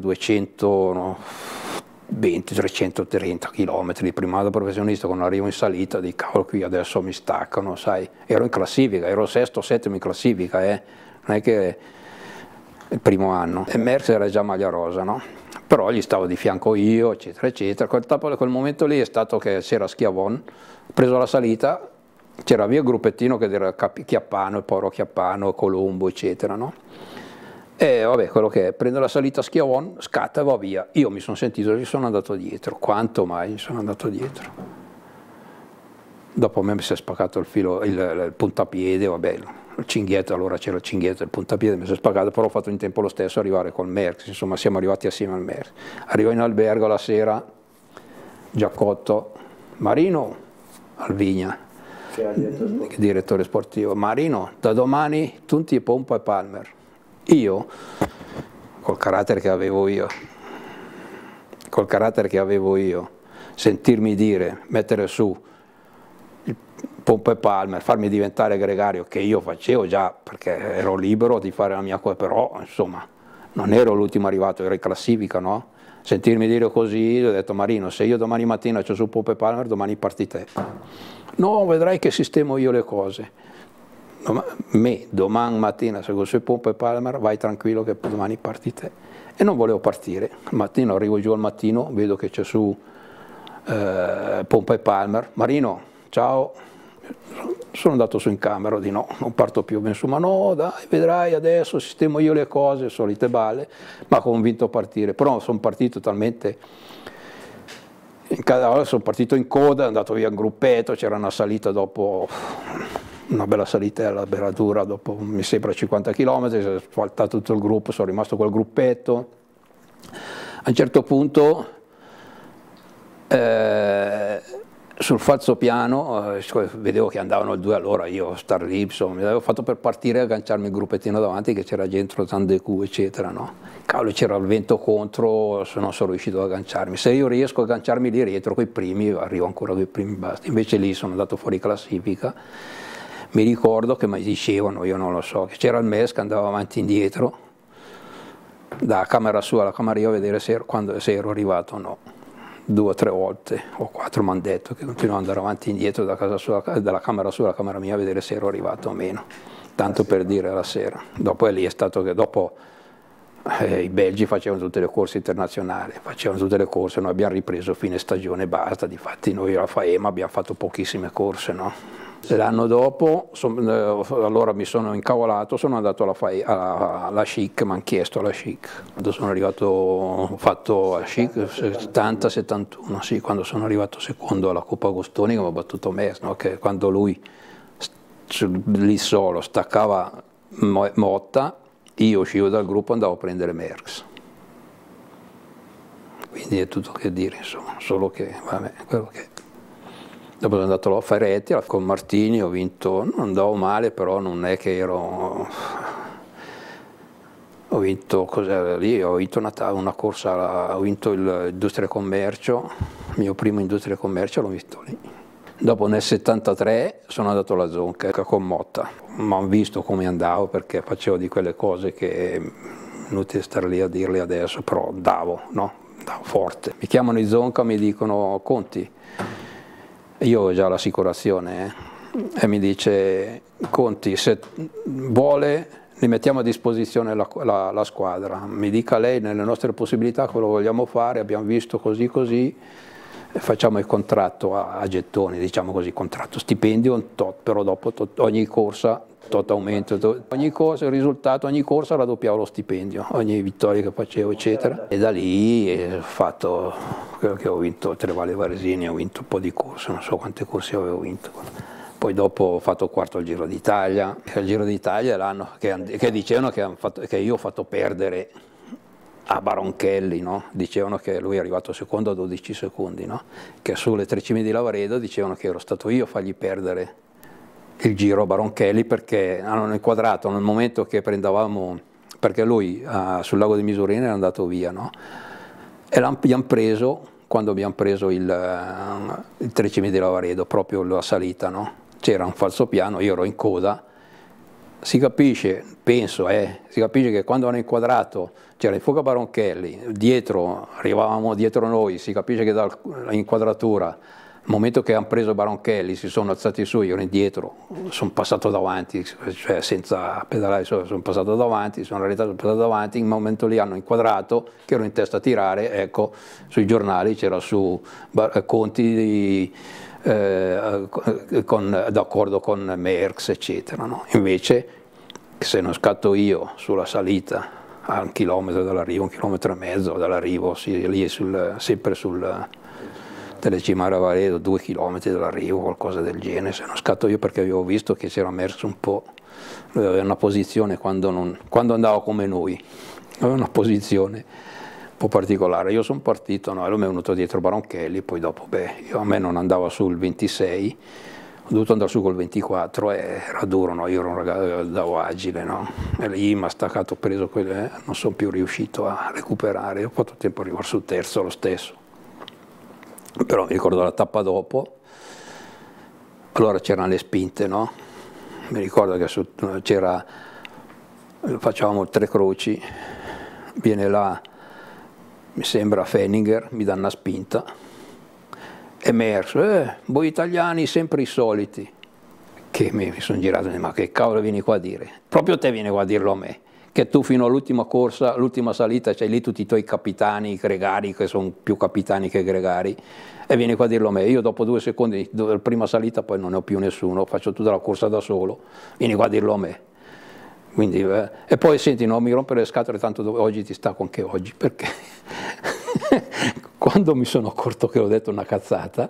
220-330 km, prima da professionista, quando arrivo in salita di cavolo, qui adesso mi staccano, sai, ero in classifica, ero sesto o settimo in classifica, non è che il primo anno, e Merckx era già maglia rosa, no? Però gli stavo di fianco io, eccetera, eccetera. Quel momento lì è stato che c'era Schiavon, ho preso la salita, c'era via il gruppettino che era Chiappano, il povero Chiappano, Colombo, eccetera, no? E vabbè, quello che è, prendo la salita a Schiavon, scatta e va via. Io mi sono sentito, gli sono andato dietro, quanto mai mi sono andato dietro. Dopo a me mi si è spaccato il filo, il puntapiede, vabbè, il cinghietto, allora c'era il cinghietto, il puntapiede mi si è spaccato, però ho fatto in tempo lo stesso arrivare col Merckx, insomma siamo arrivati assieme al Merckx. Arrivo in albergo la sera, Giacotto, Marino, Alvigna, direttore sportivo, Marino, da domani tutti Pompa e Palmer. Io, col carattere che avevo io, sentirmi dire, mettere su il Pompa e Palmer, farmi diventare gregario, che io facevo già perché ero libero di fare la mia cosa, però insomma non ero l'ultimo arrivato, ero in classifica, no? Sentirmi dire così, ho detto Marino, se io domani mattina c'ho su Pompa e Palmer, domani parti te. No, vedrai che sistemo io le cose. Domani mattina se con sui Pompa e Palmer vai tranquillo che domani parti te. E non volevo partire, al mattino arrivo giù al mattino, vedo che c'è su Pompa e Palmer, Marino, ciao, sono andato su in camera, di no, non parto più, insomma no dai, vedrai adesso sistemo io le cose, solite balle, ma convinto a partire, però sono partito talmente... sono partito in coda, è andato via in gruppetto, c'era una salita dopo, una bella salitella, bella dura, dopo mi sembra 50 km, si è saltato tutto il gruppo, sono rimasto col gruppetto. A un certo punto sul falso piano vedevo che andavano 2, allora io star lì, insomma, mi avevo fatto per partire e agganciarmi il gruppettino davanti che c'era dentro Tandecu eccetera, no? Cavolo, c'era il vento contro, non sono riuscito ad agganciarmi, se io riesco ad agganciarmi lì dietro coi primi, arrivo ancora coi primi basta, invece lì sono andato fuori classifica. Mi ricordo che mi dicevano, io non lo so, che c'era il MES che andava avanti e indietro, da camera sua alla camera io a vedere se ero arrivato o no. 2 o 3 volte o 4 mi hanno detto che continuavo ad andare avanti e indietro dalla camera sua alla camera mia a vedere se ero arrivato o meno, tanto per dire la sera. Dopo lì è stato che dopo i belgi facevano tutte le corse internazionali, facevano tutte le corse, noi abbiamo ripreso fine stagione e basta, difatti noi alla Faema abbiamo fatto pochissime corse, no? L'anno dopo, allora mi sono incavolato, sono andato alla Chic, mi hanno chiesto alla Chic. Quando sono arrivato, ho fatto la Chic 70-71, sì, quando sono arrivato secondo alla Coppa Agostoni che mi ha battuto Merckx, no? Che quando lui lì solo, staccava Motta, io uscivo dal gruppo e andavo a prendere Merckx. Quindi è tutto che dire, insomma, solo che, vabbè, quello che... Dopo sono andato a Ferretti, con Martini ho vinto, non andavo male, però non è che ero... Ho vinto, cos'era lì? Ho vinto una corsa, ho vinto l'Industria e Commercio, il mio primo Industria e Commercio l'ho vinto lì. Dopo nel 73 sono andato alla Zonca con Motta, ma ho visto come andavo perché facevo di quelle cose che inutile stare lì a dirle adesso, però davo, no? Davo forte. Mi chiamano in Zonca, mi dicono Conti, io ho già l'assicurazione e mi dice Conti se vuole ne mettiamo a disposizione la squadra, mi dica lei nelle nostre possibilità quello vogliamo fare, abbiamo visto così così, facciamo il contratto a gettoni, diciamo così, contratto, stipendio, però dopo ogni corsa, aumento, ogni corsa, il risultato, ogni corsa raddoppiavo lo stipendio, ogni vittoria che facevo eccetera. E da lì ho fatto, quello che ho vinto, Trevale Varesini, ho vinto un po' di corse, non so quante corse avevo vinto. Poi dopo ho fatto quarto al Giro d'Italia, il Giro d'Italia è l'anno che dicevano che io ho fatto perdere a Baronchelli, no? Dicevano che lui è arrivato secondo a 12 secondi, no? Che sulle 3 cime di Lavaredo dicevano che ero stato io a fargli perdere il Giro a Baronchelli perché hanno inquadrato nel momento che prendevamo, perché lui sul lago di Misurina era andato via, no? E l'abbiamo preso, quando abbiamo preso il 3 cime di Lavaredo, proprio la salita, no? C'era un falsopiano, io ero in coda, si capisce, penso, si capisce che quando hanno inquadrato, c'era il fuoco a Baronchelli, dietro, arrivavamo dietro noi, si capisce che dall'inquadratura, nel momento che hanno preso Baronchelli, si sono alzati su, io ero indietro, sono passato davanti, cioè senza pedalare, sono passato davanti, sono arrivato, sono passato davanti, in un momento lì hanno inquadrato, che ero in testa a tirare, ecco, sui giornali c'era su Conti d'accordo con Merckx eccetera, no? Invece se non scatto io sulla salita a 1 chilometro dall'arrivo, 1,5 chilometri dall'arrivo, sì, lì sempre sul Telecimara Varedo, 2 chilometri dall'arrivo, qualcosa del genere, se non scatto io perché avevo visto che c'era Merckx un po', lui aveva una posizione quando andava come noi, aveva una posizione un po' particolare. Io sono partito, no, e lui mi è venuto dietro Baronchelli, poi dopo, a me non andava sul 26, ho dovuto andare su col 24 e era duro, no? Io ero un ragazzo, andavo agile, no? E lì mi ha staccato, ho preso quelle, non sono più riuscito a recuperare, ho fatto tempo a arrivare sul terzo lo stesso. Però mi ricordo la tappa dopo, allora c'erano le spinte, no? Mi ricordo che c'era, facevamo 3 croci, viene là, mi sembra Fenninger, mi dà una spinta, e Merckx, voi italiani sempre i soliti, che mi sono girato, ma che cavolo vieni qua a dire? Proprio te vieni qua a dirlo a me, che tu fino all'ultima corsa, l'ultima salita, c'hai lì tutti i tuoi capitani, i gregari, che sono più capitani che gregari, e vieni qua a dirlo a me. Io dopo 2 secondi, la prima salita, poi non ne ho più nessuno, faccio tutta la corsa da solo, vieni qua a dirlo a me. Quindi, e poi senti, non mi rompere le scatole, tanto oggi ti stacco anche oggi, perché quando mi sono accorto che ho detto una cazzata,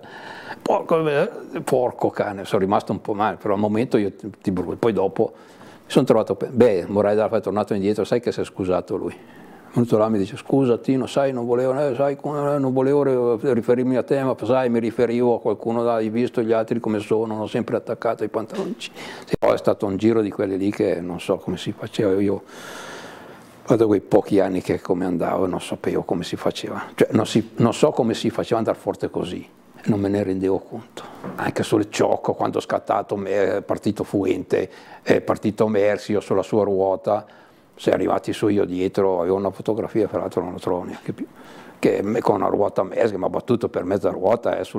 porco cane, sono rimasto un po' male, però al momento io ti brucio, poi dopo mi sono trovato, Moraida è tornato indietro, sai che si è scusato lui, è venuto là e mi dice scusa Tino, sai non volevo riferirmi a te, ma sai mi riferivo a qualcuno, hai visto gli altri come sono, ho sempre attaccato ai pantalonci. Poi è stato un giro di quelli lì che non so come si faceva, io guarda quei pochi anni che come andavo non sapevo come si faceva, cioè non so come si faceva andare forte così, non me ne rendevo conto. Anche sul ciocco, quando ho scattato, è partito Fuente, è partito Merckx, io sulla sua ruota, se arrivati su io dietro, avevo una fotografia, fra l'altro non lo trovo neanche più, che con una ruota Merckx che mi ha battuto per mezza ruota, si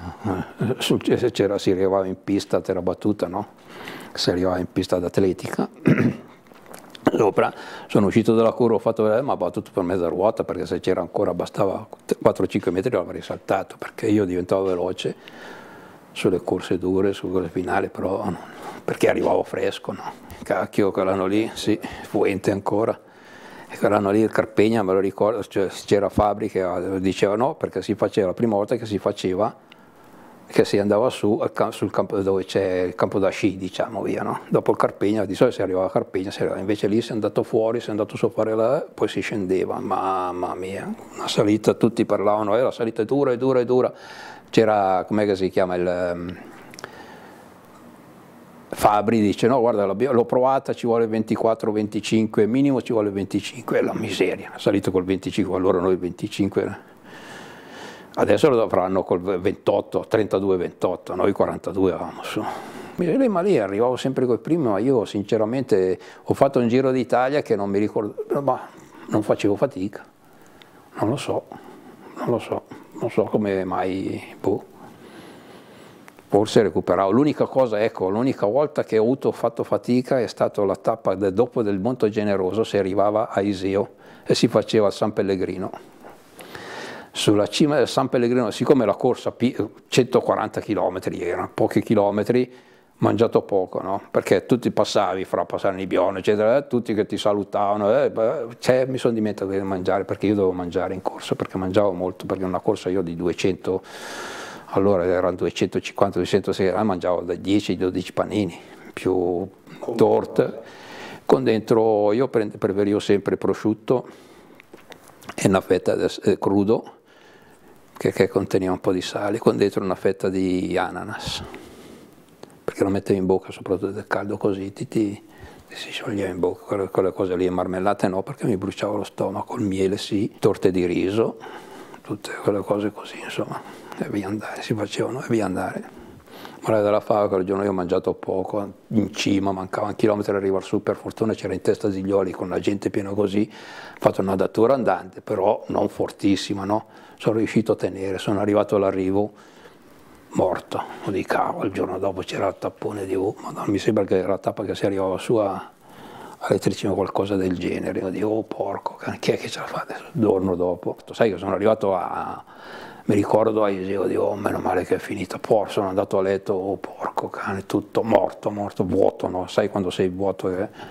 arrivava in pista, era battuta, no? Si arrivava in pista d'atletica. Sopra sono uscito dalla curva, ho fatto vedere, mi ha battuto per mezza ruota, perché se c'era ancora, bastava 4-5 metri l'avrei saltato, perché io diventavo veloce sulle corse dure, sulle corse finali, però perché arrivavo fresco, no? Cacchio, quell'anno lì, sì, Fuente ancora, e quell'anno lì il Carpegna, me lo ricordo, cioè, c'era Fabri che diceva no, perché si faceva, la prima volta che si faceva che si andava su sul campo dove c'è il campo da sci, diciamo, via, no? Dopo il Carpegna, di solito si arrivava a Carpegna, invece lì si è andato fuori, si è andato su a fare là, poi si scendeva, mamma mia, una salita, tutti parlavano, la salita è dura, è dura, è dura. C'era, com'è che si chiama, il Fabri, dice, no guarda, l'ho provata, ci vuole 24-25, minimo ci vuole 25, è la miseria, salito col 25, allora noi 25... Adesso lo faranno col 28, 32-28, noi 42 avevamo su. Ma lì arrivavo sempre col primo, ma io sinceramente ho fatto un Giro d'Italia che non mi ricordo, ma non facevo fatica, non lo so come mai, boh. Forse recuperavo. L'unica cosa, ecco, l'unica volta che ho fatto fatica è stata la tappa dopo del Monte Generoso, si arrivava a Iseo e si faceva il San Pellegrino. Sulla cima del San Pellegrino, siccome la corsa 140 km erano, pochi chilometri, mangiato poco, no? Perché tutti passavi, fra passare Nibione, eccetera, tutti che ti salutavano, mi sono dimenticato di mangiare, perché io dovevo mangiare in corsa, perché mangiavo molto, perché una corsa io di 200, allora erano 250-206, mangiavo da 10-12 panini, più torte, con dentro, io preferivo sempre prosciutto e una fetta crudo, che conteneva un po' di sale, con dentro una fetta di ananas, perché lo mettevo in bocca, soprattutto del caldo, così ti si scioglieva in bocca, quelle cose lì, marmellate no, perché mi bruciava lo stomaco, il miele sì, torte di riso, tutte quelle cose così, insomma, e via andare, si facevano e via andare. Morale della fava, quel giorno io ho mangiato poco, in cima, mancavano chilometri ad arrivare su, per fortuna c'era in testa Ziglioli con la gente piena così, ho fatto una datura andante, però non fortissima, no? Sono riuscito a tenere, sono arrivato all'arrivo morto, di cavolo, il giorno dopo c'era il tappone di Madonna, mi sembra che era la tappa che si arrivava su alle 13 o qualcosa del genere, io dico, oh porco, chi è che ce la fa adesso? Il giorno dopo, sai che sono arrivato mi ricordo a Iseo, dico, oh, meno male che è finita, sono andato a letto, oh porco cane, tutto morto, vuoto, no? Sai quando sei vuoto?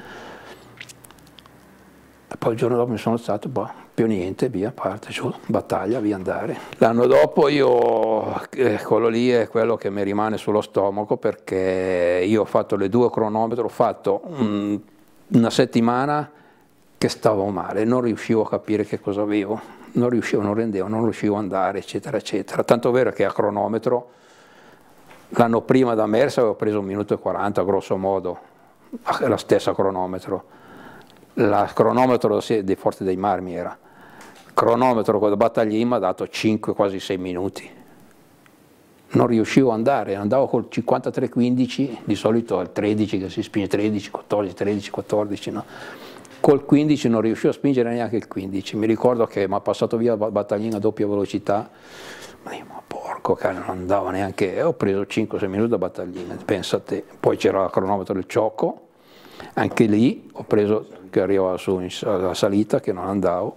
E poi il giorno dopo mi sono alzato, più niente, via, parte, giù, battaglia, via andare. L'anno dopo quello lì è quello che mi rimane sullo stomaco, perché io ho fatto le 2 cronometri, ho fatto una settimana che stavo male, non riuscivo a capire che cosa avevo, non riuscivo ad andare, eccetera, eccetera. Tanto vero che a cronometro, l'anno prima da Mers avevo preso 1 minuto e 40, grosso modo, la stessa cronometro. La cronometro dei Forti dei Marmi era. Cronometro con Battaglin mi ha dato 5, quasi 6 minuti. Non riuscivo ad andare, andavo col 53-15, di solito è il 13 che si spinge, 13-14, no? Col 15 non riuscivo a spingere neanche il 15, mi ricordo che mi ha passato via Battaglin a doppia velocità, ma porco cane, non andava neanche, ho preso 5-6 minuti da Battaglin, pensa a te. Poi c'era il cronometro del Ciocco, anche lì ho preso, che arrivava su alla salita, che non andavo,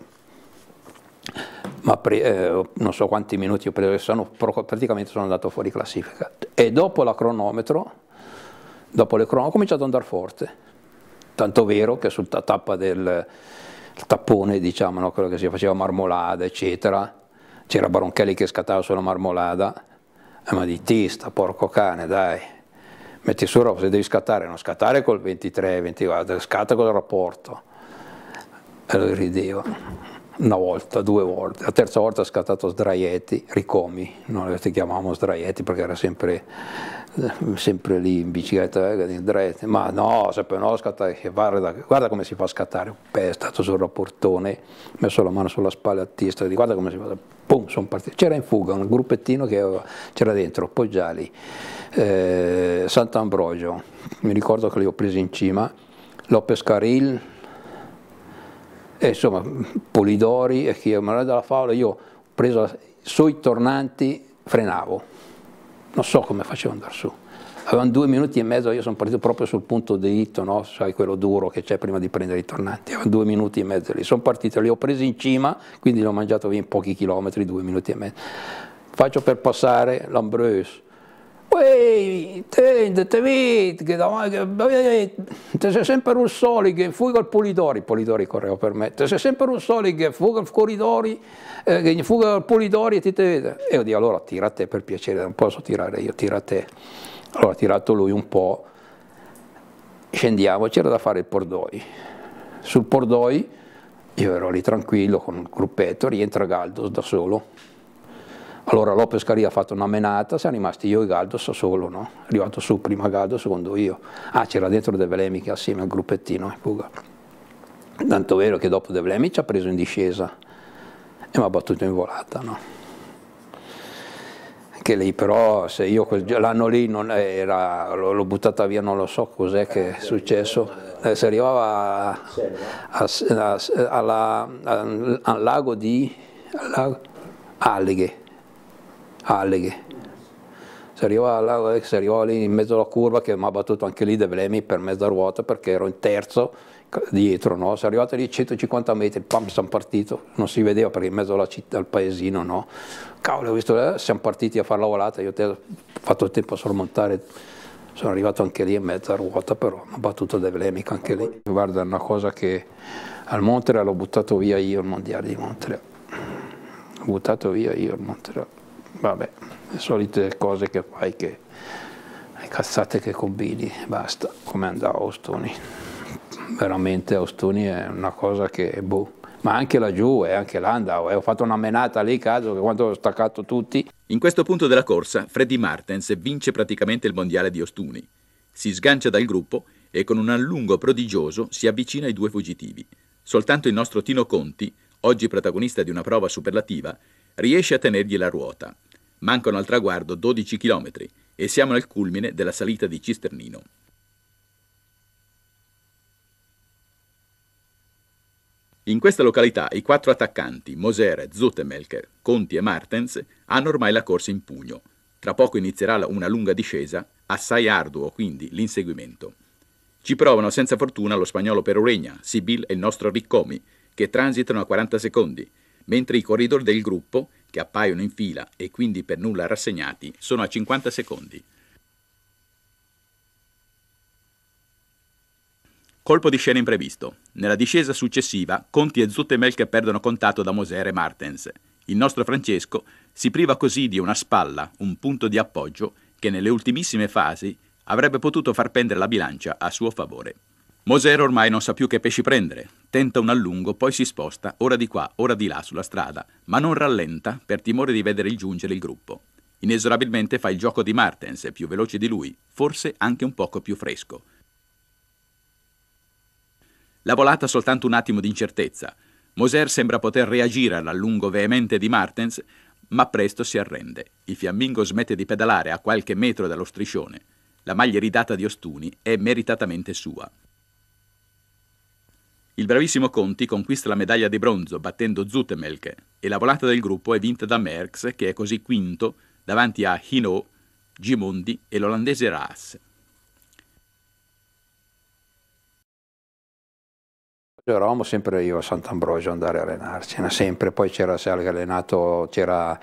ma non so quanti minuti ho preso, praticamente sono andato fuori classifica. E dopo la cronometro, ho cominciato ad andare forte, tanto vero che sul tappa del tappone, diciamo, no, quello che si faceva marmolada, eccetera, c'era Baronchelli che scattava sulla marmolada, e mi dice, sta porco cane, dai, metti su, se devi scattare, non scattare col 23-24, scatta col rapporto. E lui rideva, una volta, 2 volte, la terza volta ha scattato Sdraietti, Ricomi, noi li chiamavamo Sdraietti perché era sempre lì in bicicletta, Sdraietti, ma no, sempre no, scattare, guarda come si fa a scattare, è stato sul rapportone, messo la mano sulla spalla a testa, guarda come si fa, pum, sono partito, c'era in fuga un gruppettino che c'era dentro, Poggiali, Sant'Ambrogio, mi ricordo che li ho presi in cima, Lopez Carril, e insomma Polidori e chi Morale della Favola, io ho preso sui tornanti, frenavo, non so come facevo ad andare su, avevano 2 minuti e mezzo, io sono partito proprio sul punto dritto, no? Sai quello duro che c'è prima di prendere i tornanti, avevano 2 minuti e mezzo lì, sono partito, li ho presi in cima, quindi li ho mangiato via in pochi chilometri, 2 minuti e mezzo, faccio per passare l'Ambreuse, Uè, te vedi, te sei sempre un soli che fuga il Polidori correva per me, te sei sempre un soli che fuga il Corridori, che fuga il Polidori e ti te vede. E io dico, allora tira a te per piacere, non posso tirare io, tira a te. Allora ha tirato lui un po', scendiamo, c'era da fare il Pordoi. Sul Pordoi io ero lì tranquillo con il gruppetto, rientra Galdos da solo. Allora Lopez Caria ha fatto una menata, siamo rimasti io e Galdos solo, no? È arrivato su prima Galdos, secondo io. Ah, c'era dentro De Vlaeminck assieme al gruppettino in fuga. Tanto vero che dopo De Vlaeminck ci ha preso in discesa e mi ha battuto in volata, no? Che lì però, se io l'anno lì non era, l'ho buttata via, non lo so cos'è che è successo, si arrivava al lago di Alleghe. Si arrivava lì in mezzo alla curva che mi ha battuto anche lì De Vlaeminck per mezza ruota perché ero in terzo dietro, no? Siamo arrivati lì 150 metri, pam, siamo partiti, non si vedeva perché in mezzo alla città, al paesino, no? Cavolo, ho visto, siamo partiti a fare la volata, io ho fatto il tempo a sormontare, sono arrivato anche lì in mezza ruota, però mi ha battuto De Vlaeminck anche lì. Guarda, è una cosa che al Montreal l'ho buttato via io il mondiale di Montreal, ho buttato via io il Montreal. Vabbè, le solite cose che fai, le cazzate che combini, basta, come andava a Ostuni. Veramente a Ostuni è una cosa che, boh, ma anche laggiù e anche là andavo, ho fatto una menata lì, caso, che quando ho staccato tutti. In questo punto della corsa, Freddy Martens vince praticamente il mondiale di Ostuni. Si sgancia dal gruppo e con un allungo prodigioso si avvicina ai due fuggitivi. Soltanto il nostro Tino Conti, oggi protagonista di una prova superlativa, riesce a tenergli la ruota. Mancano al traguardo 12 km e siamo al culmine della salita di Cisternino. In questa località i quattro attaccanti, Moser, Zoetemelk, Conti e Martens, hanno ormai la corsa in pugno. Tra poco inizierà una lunga discesa, assai arduo quindi l'inseguimento. Ci provano senza fortuna lo spagnolo Perureña, Sibyl e il nostro Riccomi, che transitano a 40 secondi, mentre i corridor del gruppo, che appaiono in fila e quindi per nulla rassegnati, sono a 50 secondi. Colpo di scena imprevisto. Nella discesa successiva, Conti e Zoetemelk perdono contatto da Moser e Martens. Il nostro Francesco si priva così di una spalla, un punto di appoggio, che nelle ultimissime fasi avrebbe potuto far pendere la bilancia a suo favore. Moser ormai non sa più che pesci prendere, tenta un allungo, poi si sposta ora di qua, ora di là sulla strada, ma non rallenta per timore di vedere giungere il gruppo. Inesorabilmente fa il gioco di Martens, più veloce di lui, forse anche un poco più fresco. La volata ha soltanto un attimo di incertezza. Moser sembra poter reagire all'allungo veemente di Martens, ma presto si arrende. Il fiammingo smette di pedalare a qualche metro dallo striscione. La maglia ridata di Ostuni è meritatamente sua. Il bravissimo Conti conquista la medaglia di bronzo battendo Zoetemelk e la volata del gruppo è vinta da Merckx, che è così quinto davanti a Hinault, Gimondi e l'olandese Raas. Eravamo sempre io a Sant'Ambrogio ad andare a allenarci, sempre, poi c'era allenato, c'era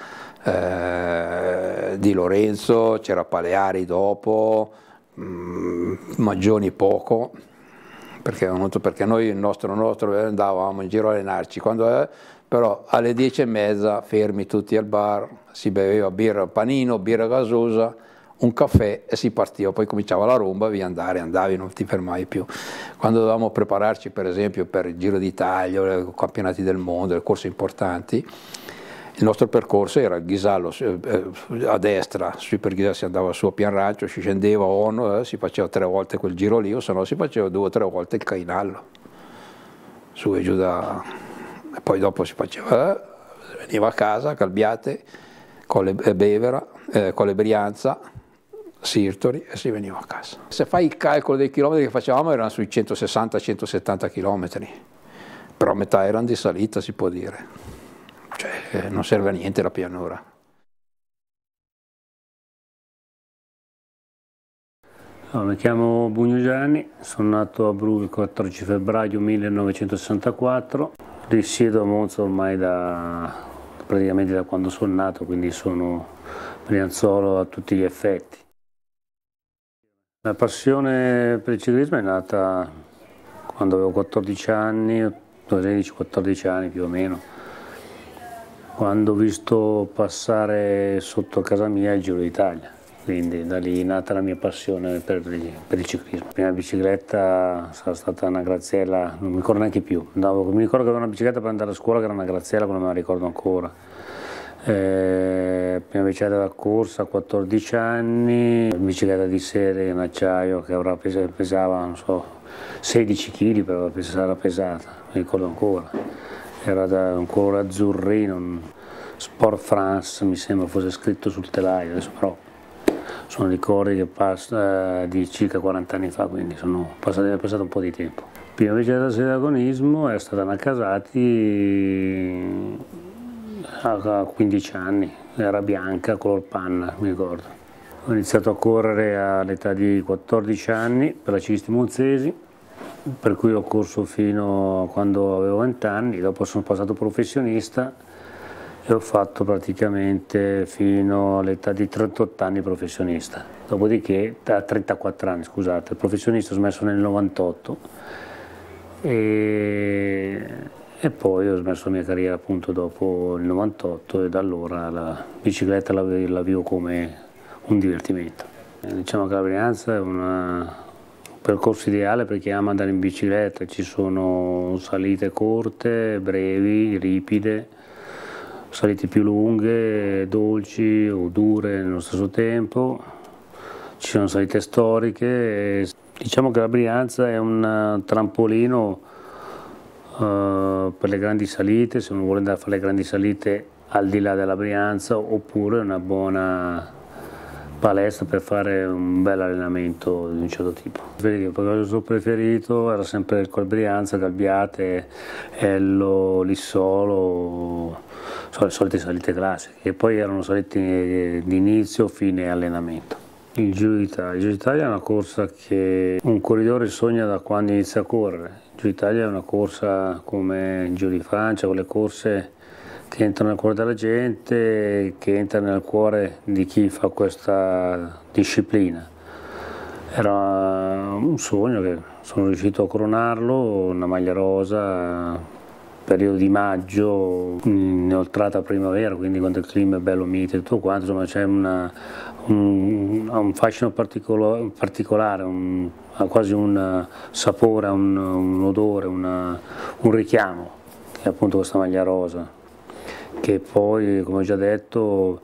Di Lorenzo, c'era Paleari dopo, Maggioni poco, perché noi il nostro andavamo in giro a allenarci, però alle 10:30 fermi tutti al bar, si beveva birra panino, birra gasosa, un caffè e si partiva, poi cominciava la rumba, via andavi, non ti fermavi più. Quando dovevamo prepararci per esempio per il Giro d'Italia, i campionati del mondo, le corse importanti, il nostro percorso era il Ghisallo a destra, sui per Ghisallo si andava su a Pianrancio, si scendeva a Ono, si faceva 3 volte quel giro lì, o se no si faceva 2 o 3 volte il Cainallo, su e giù e poi dopo si faceva, veniva a casa, Calbiate, Colle Bevera, Colle Brianza, Sirtori e si veniva a casa. Se fai il calcolo dei chilometri che facevamo erano sui 160-170 chilometri, però metà erano di salita, si può dire, cioè non serve a niente la pianura. Allora, mi chiamo Bugno Gianni, sono nato a Brugge il 14 febbraio 1964, risiedo a Monza ormai praticamente da quando sono nato, quindi sono brianzolo a tutti gli effetti. La passione per il ciclismo è nata quando avevo 14 anni, 13-14 anni più o meno, quando ho visto passare sotto casa mia il Giro d'Italia. Quindi da lì è nata la mia passione per il ciclismo. La prima bicicletta sarà stata una Graziella, non mi ricordo neanche più. Mi ricordo che avevo una bicicletta per andare a scuola che era una Graziella, come me la ricordo ancora. Prima bicicletta da corsa a 14 anni, bicicletta di serie in acciaio che pesava, non so, 16 kg, però era pesata, mi ricordo ancora. Era da un colore azzurrino, Sport France mi sembra fosse scritto sul telaio, adesso però sono ricordi che di circa 40 anni fa, quindi è passato un po' di tempo. La prima bicicletta da serie d'agonismo è stata una Casati a 15 anni, era bianca, color panna, mi ricordo. Ho iniziato a correre all'età di 14 anni per la Ciclisti Monzesi, per cui ho corso fino a quando avevo 20 anni, dopo sono passato professionista e ho fatto praticamente fino all'età di 38 anni professionista. Dopodiché, a 34 anni, scusate, il professionista ho smesso nel 98 e poi ho smesso la mia carriera appunto dopo il 98 e da allora la bicicletta la vivo come un divertimento. Diciamo che la Brianza è un percorso ideale per chi ama andare in bicicletta, ci sono salite corte, brevi, ripide, salite più lunghe, dolci o dure nello stesso tempo, ci sono salite storiche. Diciamo che la Brianza è un trampolino per le grandi salite, se uno vuole andare a fare le grandi salite al di là della Brianza, oppure una buona palestra per fare un bel allenamento di un certo tipo. Il percorso preferito era sempre il Col Brianza, Galbiate, Ello, Lissolo, le solite salite classiche, che poi erano salite di inizio, fine allenamento. Il Giro d'Italia è una corsa che un corridore sogna da quando inizia a correre. Il Giro d'Italia è una corsa come il Giro di Francia, quelle corse che entrano nel cuore della gente, che entrano nel cuore di chi fa questa disciplina. Era un sogno che sono riuscito a coronarlo, una maglia rosa, periodo di maggio, inoltrata primavera, quindi quando il clima è bello mite e tutto quanto, insomma c'è un fascino particolare, ha quasi un sapore, un odore, un richiamo, che è appunto questa maglia rosa, che poi, come ho già detto,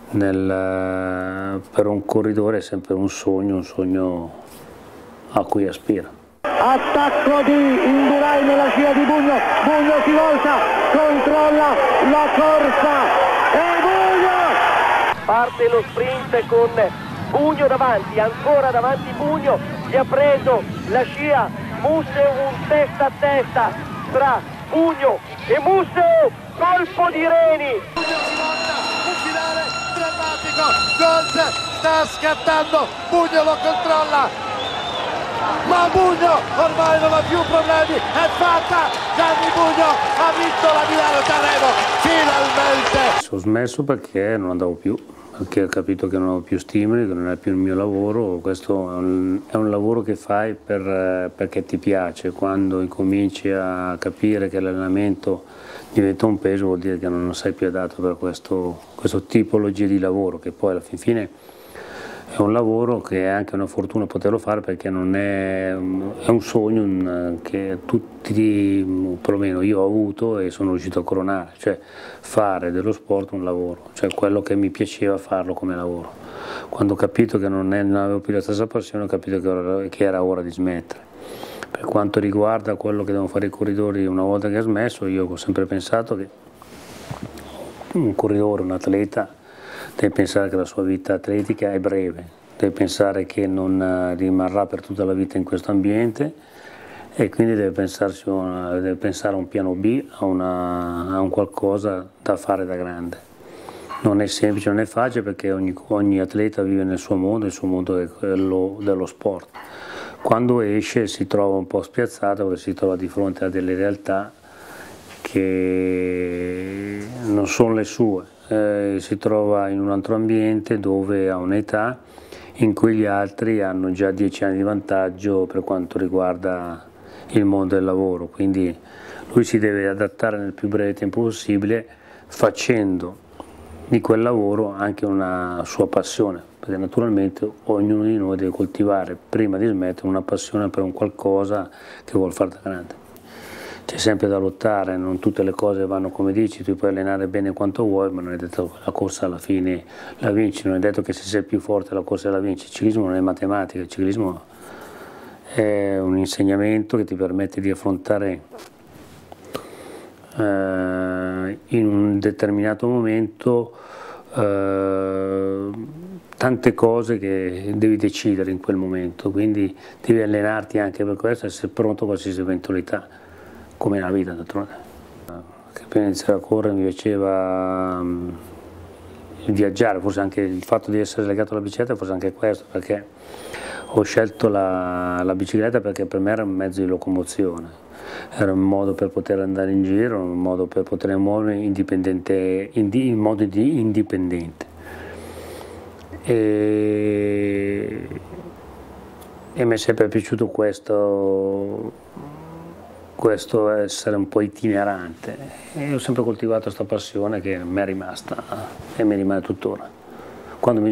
per un corridore è sempre un sogno a cui aspira. Attacco di Indurai nella scia di Bugno, Bugno si volta, controlla la corsa e Bugno! Parte lo sprint con Bugno davanti, ancora davanti Bugno, gli ha preso la scia Musseo, un testa a testa tra Bugno e Musseo, colpo di Reni! Bugno si volta, un finale drammatico, Gold sta scattando, Bugno lo controlla! Ma Bugno ormai non ha più problemi, è fatta! Gianni Bugno ha vinto la Milano-Sanremo, finalmente! Ho smesso perché non andavo più, perché ho capito che non avevo più stimoli, che non è più il mio lavoro. Questo è un lavoro che fai perché ti piace. Quando incominci a capire che l'allenamento diventa un peso, vuol dire che non sei più adatto per questo tipologia di lavoro, che poi alla fine è un lavoro che è anche una fortuna poterlo fare, perché non è un sogno che tutti, perlomeno io ho avuto e sono riuscito a coronare, cioè fare dello sport un lavoro, cioè quello che mi piaceva farlo come lavoro. Quando ho capito che non avevo più la stessa passione, ho capito che era ora di smettere. Per quanto riguarda quello che devono fare i corridori una volta che ha smesso, io ho sempre pensato che un corridore, un atleta, deve pensare che la sua vita atletica è breve, deve pensare che non rimarrà per tutta la vita in questo ambiente e quindi deve pensare a un piano B, a un qualcosa da fare da grande. Non è semplice, non è facile, perché ogni atleta vive nel suo mondo, il suo mondo è quello dello sport. Quando esce si trova un po' spiazzato, perché si trova di fronte a delle realtà che non sono le sue. Si trova in un altro ambiente dove ha un'età in cui gli altri hanno già 10 anni di vantaggio per quanto riguarda il mondo del lavoro, quindi lui si deve adattare nel più breve tempo possibile, facendo di quel lavoro anche una sua passione, perché naturalmente ognuno di noi deve coltivare prima di smettere una passione per un qualcosa che vuol fare da grande. C'è sempre da lottare, non tutte le cose vanno come dici, tu puoi allenare bene quanto vuoi, ma non è detto che la corsa alla fine la vinci, non è detto che se sei più forte la corsa la vinci. Il ciclismo non è matematica, il ciclismo è un insegnamento che ti permette di affrontare in un determinato momento tante cose che devi decidere in quel momento, quindi devi allenarti anche per questo e essere pronto a qualsiasi eventualità, come nella vita naturalmente. Appena iniziato a correre mi piaceva il viaggiare, forse anche il fatto di essere legato alla bicicletta, forse anche questo, perché ho scelto la bicicletta perché per me era un mezzo di locomozione. Era un modo per poter andare in giro, un modo per poter muovermi in modo indipendente. E mi è sempre piaciuto questo essere un po' itinerante. E ho sempre coltivato questa passione che mi è rimasta e mi rimane tuttora. Quando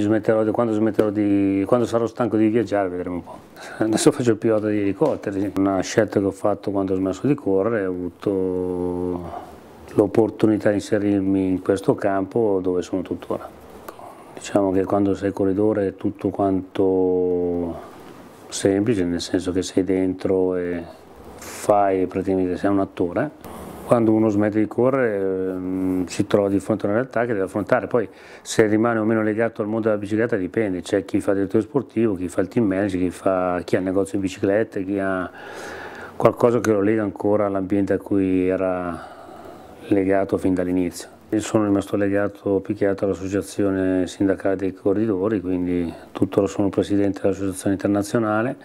sarò stanco di viaggiare vedremo un po'. Adesso faccio il pilota di elicotteri, una scelta che ho fatto quando ho smesso di correre, ho avuto l'opportunità di inserirmi in questo campo dove sono tuttora. Diciamo che quando sei corridore è tutto quanto semplice, nel senso che sei dentro e fai praticamente, sei un attore. Quando uno smette di correre si trova di fronte a una realtà che deve affrontare, poi se rimane o meno legato al mondo della bicicletta dipende, c'è chi fa il direttore sportivo, chi fa il team manager, chi ha il negozio di biciclette, chi ha qualcosa che lo lega ancora all'ambiente a cui era legato fin dall'inizio. Io sono rimasto legato più che altro all'associazione sindacale dei corridori, quindi tuttora sono presidente dell'associazione internazionale.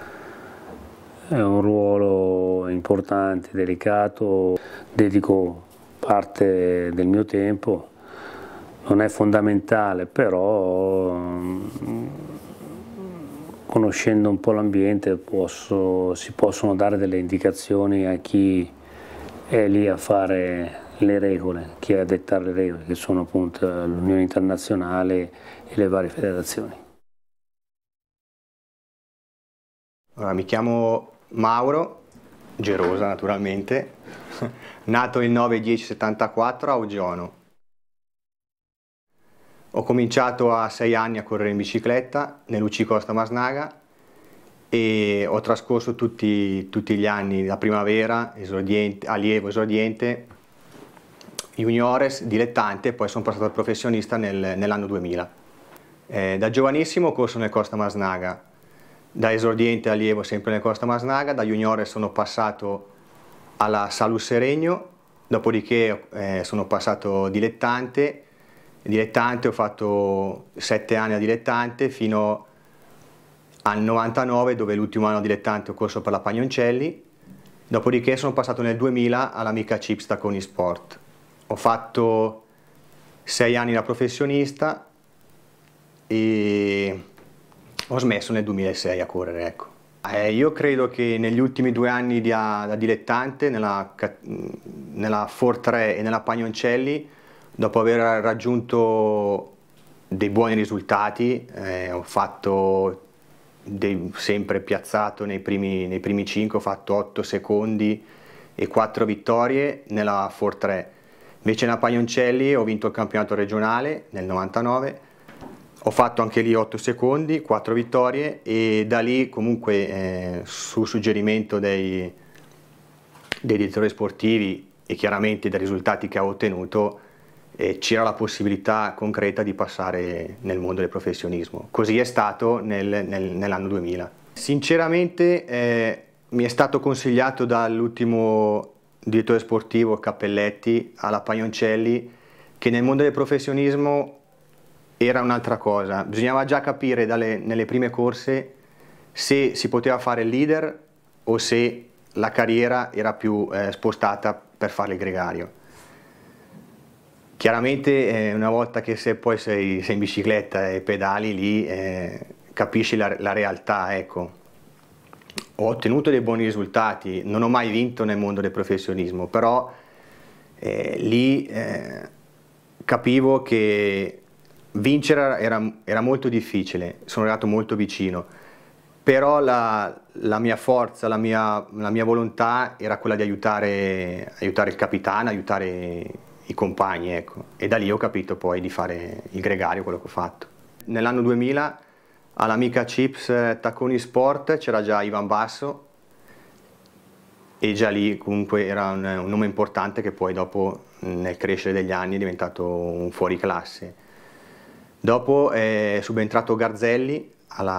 È un ruolo importante, delicato, dedico parte del mio tempo, non è fondamentale, però conoscendo un po' l'ambiente si possono dare delle indicazioni a chi è lì a fare le regole, chi è a dettare le regole, che sono appunto l'Unione Internazionale e le varie federazioni. Allora, mi chiamo Mauro Gerosa, naturalmente, nato il 9/10/74 a Oggiano. Ho cominciato a 6 anni a correre in bicicletta nell'UC Costa Masnaga e ho trascorso tutti gli anni, la primavera, allievo, esordiente, juniores, dilettante, e poi sono passato al professionista nell'anno 2000. Da giovanissimo ho corso nel Costa Masnaga, da esordiente allievo sempre nel Costa Masnaga, da juniore sono passato alla Salus Seregno, dopodiché sono passato dilettante, ho fatto 7 anni a dilettante fino al 99, dove l'ultimo anno dilettante ho corso per la Pagnoncelli, dopodiché sono passato nel 2000 all'Amica Cips Tacconi Sport. Ho fatto 6 anni da professionista e ho smesso nel 2006 a correre, ecco. Io credo che negli ultimi 2 anni da dilettante, nella For 3 e nella Pagnoncelli, dopo aver raggiunto dei buoni risultati, ho fatto sempre piazzato nei primi 5, ho fatto 8 secondi e 4 vittorie nella For 3. Invece nella Pagnoncelli ho vinto il campionato regionale nel 99, ho fatto anche lì 8 secondi, 4 vittorie e da lì comunque su suggerimento dei direttori sportivi e chiaramente dai risultati che ho ottenuto c'era la possibilità concreta di passare nel mondo del professionismo. Così è stato nell'anno 2000. Sinceramente mi è stato consigliato dall'ultimo direttore sportivo Cappelletti alla Pagnoncelli che nel mondo del professionismo era un'altra cosa, bisognava già capire nelle prime corse se si poteva fare il leader o se la carriera era più spostata per fare il gregario. Chiaramente una volta che poi sei in bicicletta e pedali lì capisci la realtà, ecco. Ho ottenuto dei buoni risultati, non ho mai vinto nel mondo del professionismo, però lì capivo che vincere era molto difficile, sono arrivato molto vicino, però la mia forza, la mia volontà era quella di aiutare il capitano, aiutare i compagni, ecco. E da lì ho capito poi di fare il gregario, quello che ho fatto. Nell'anno 2000 all'Amica Chips Tacconi Sport c'era già Ivan Basso, e già lì comunque era un nome importante che poi dopo nel crescere degli anni è diventato un fuoriclasse. Dopo è subentrato Garzelli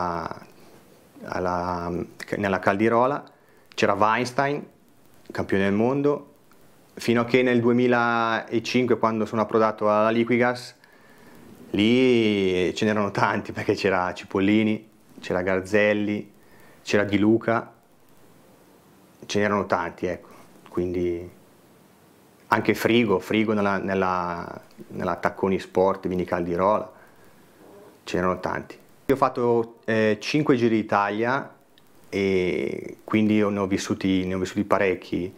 nella Caldirola, c'era Weinstein, campione del mondo, fino a che nel 2005, quando sono approdato alla Liquigas, lì ce n'erano tanti, perché c'era Cipollini, c'era Garzelli, c'era Di Luca, ce n'erano tanti, ecco. Quindi anche Frigo nella Tacconi Sport, Vini Caldirola, ce n'erano tanti. Io ho fatto 5 Giri d'Italia e quindi ne ho vissuti parecchi.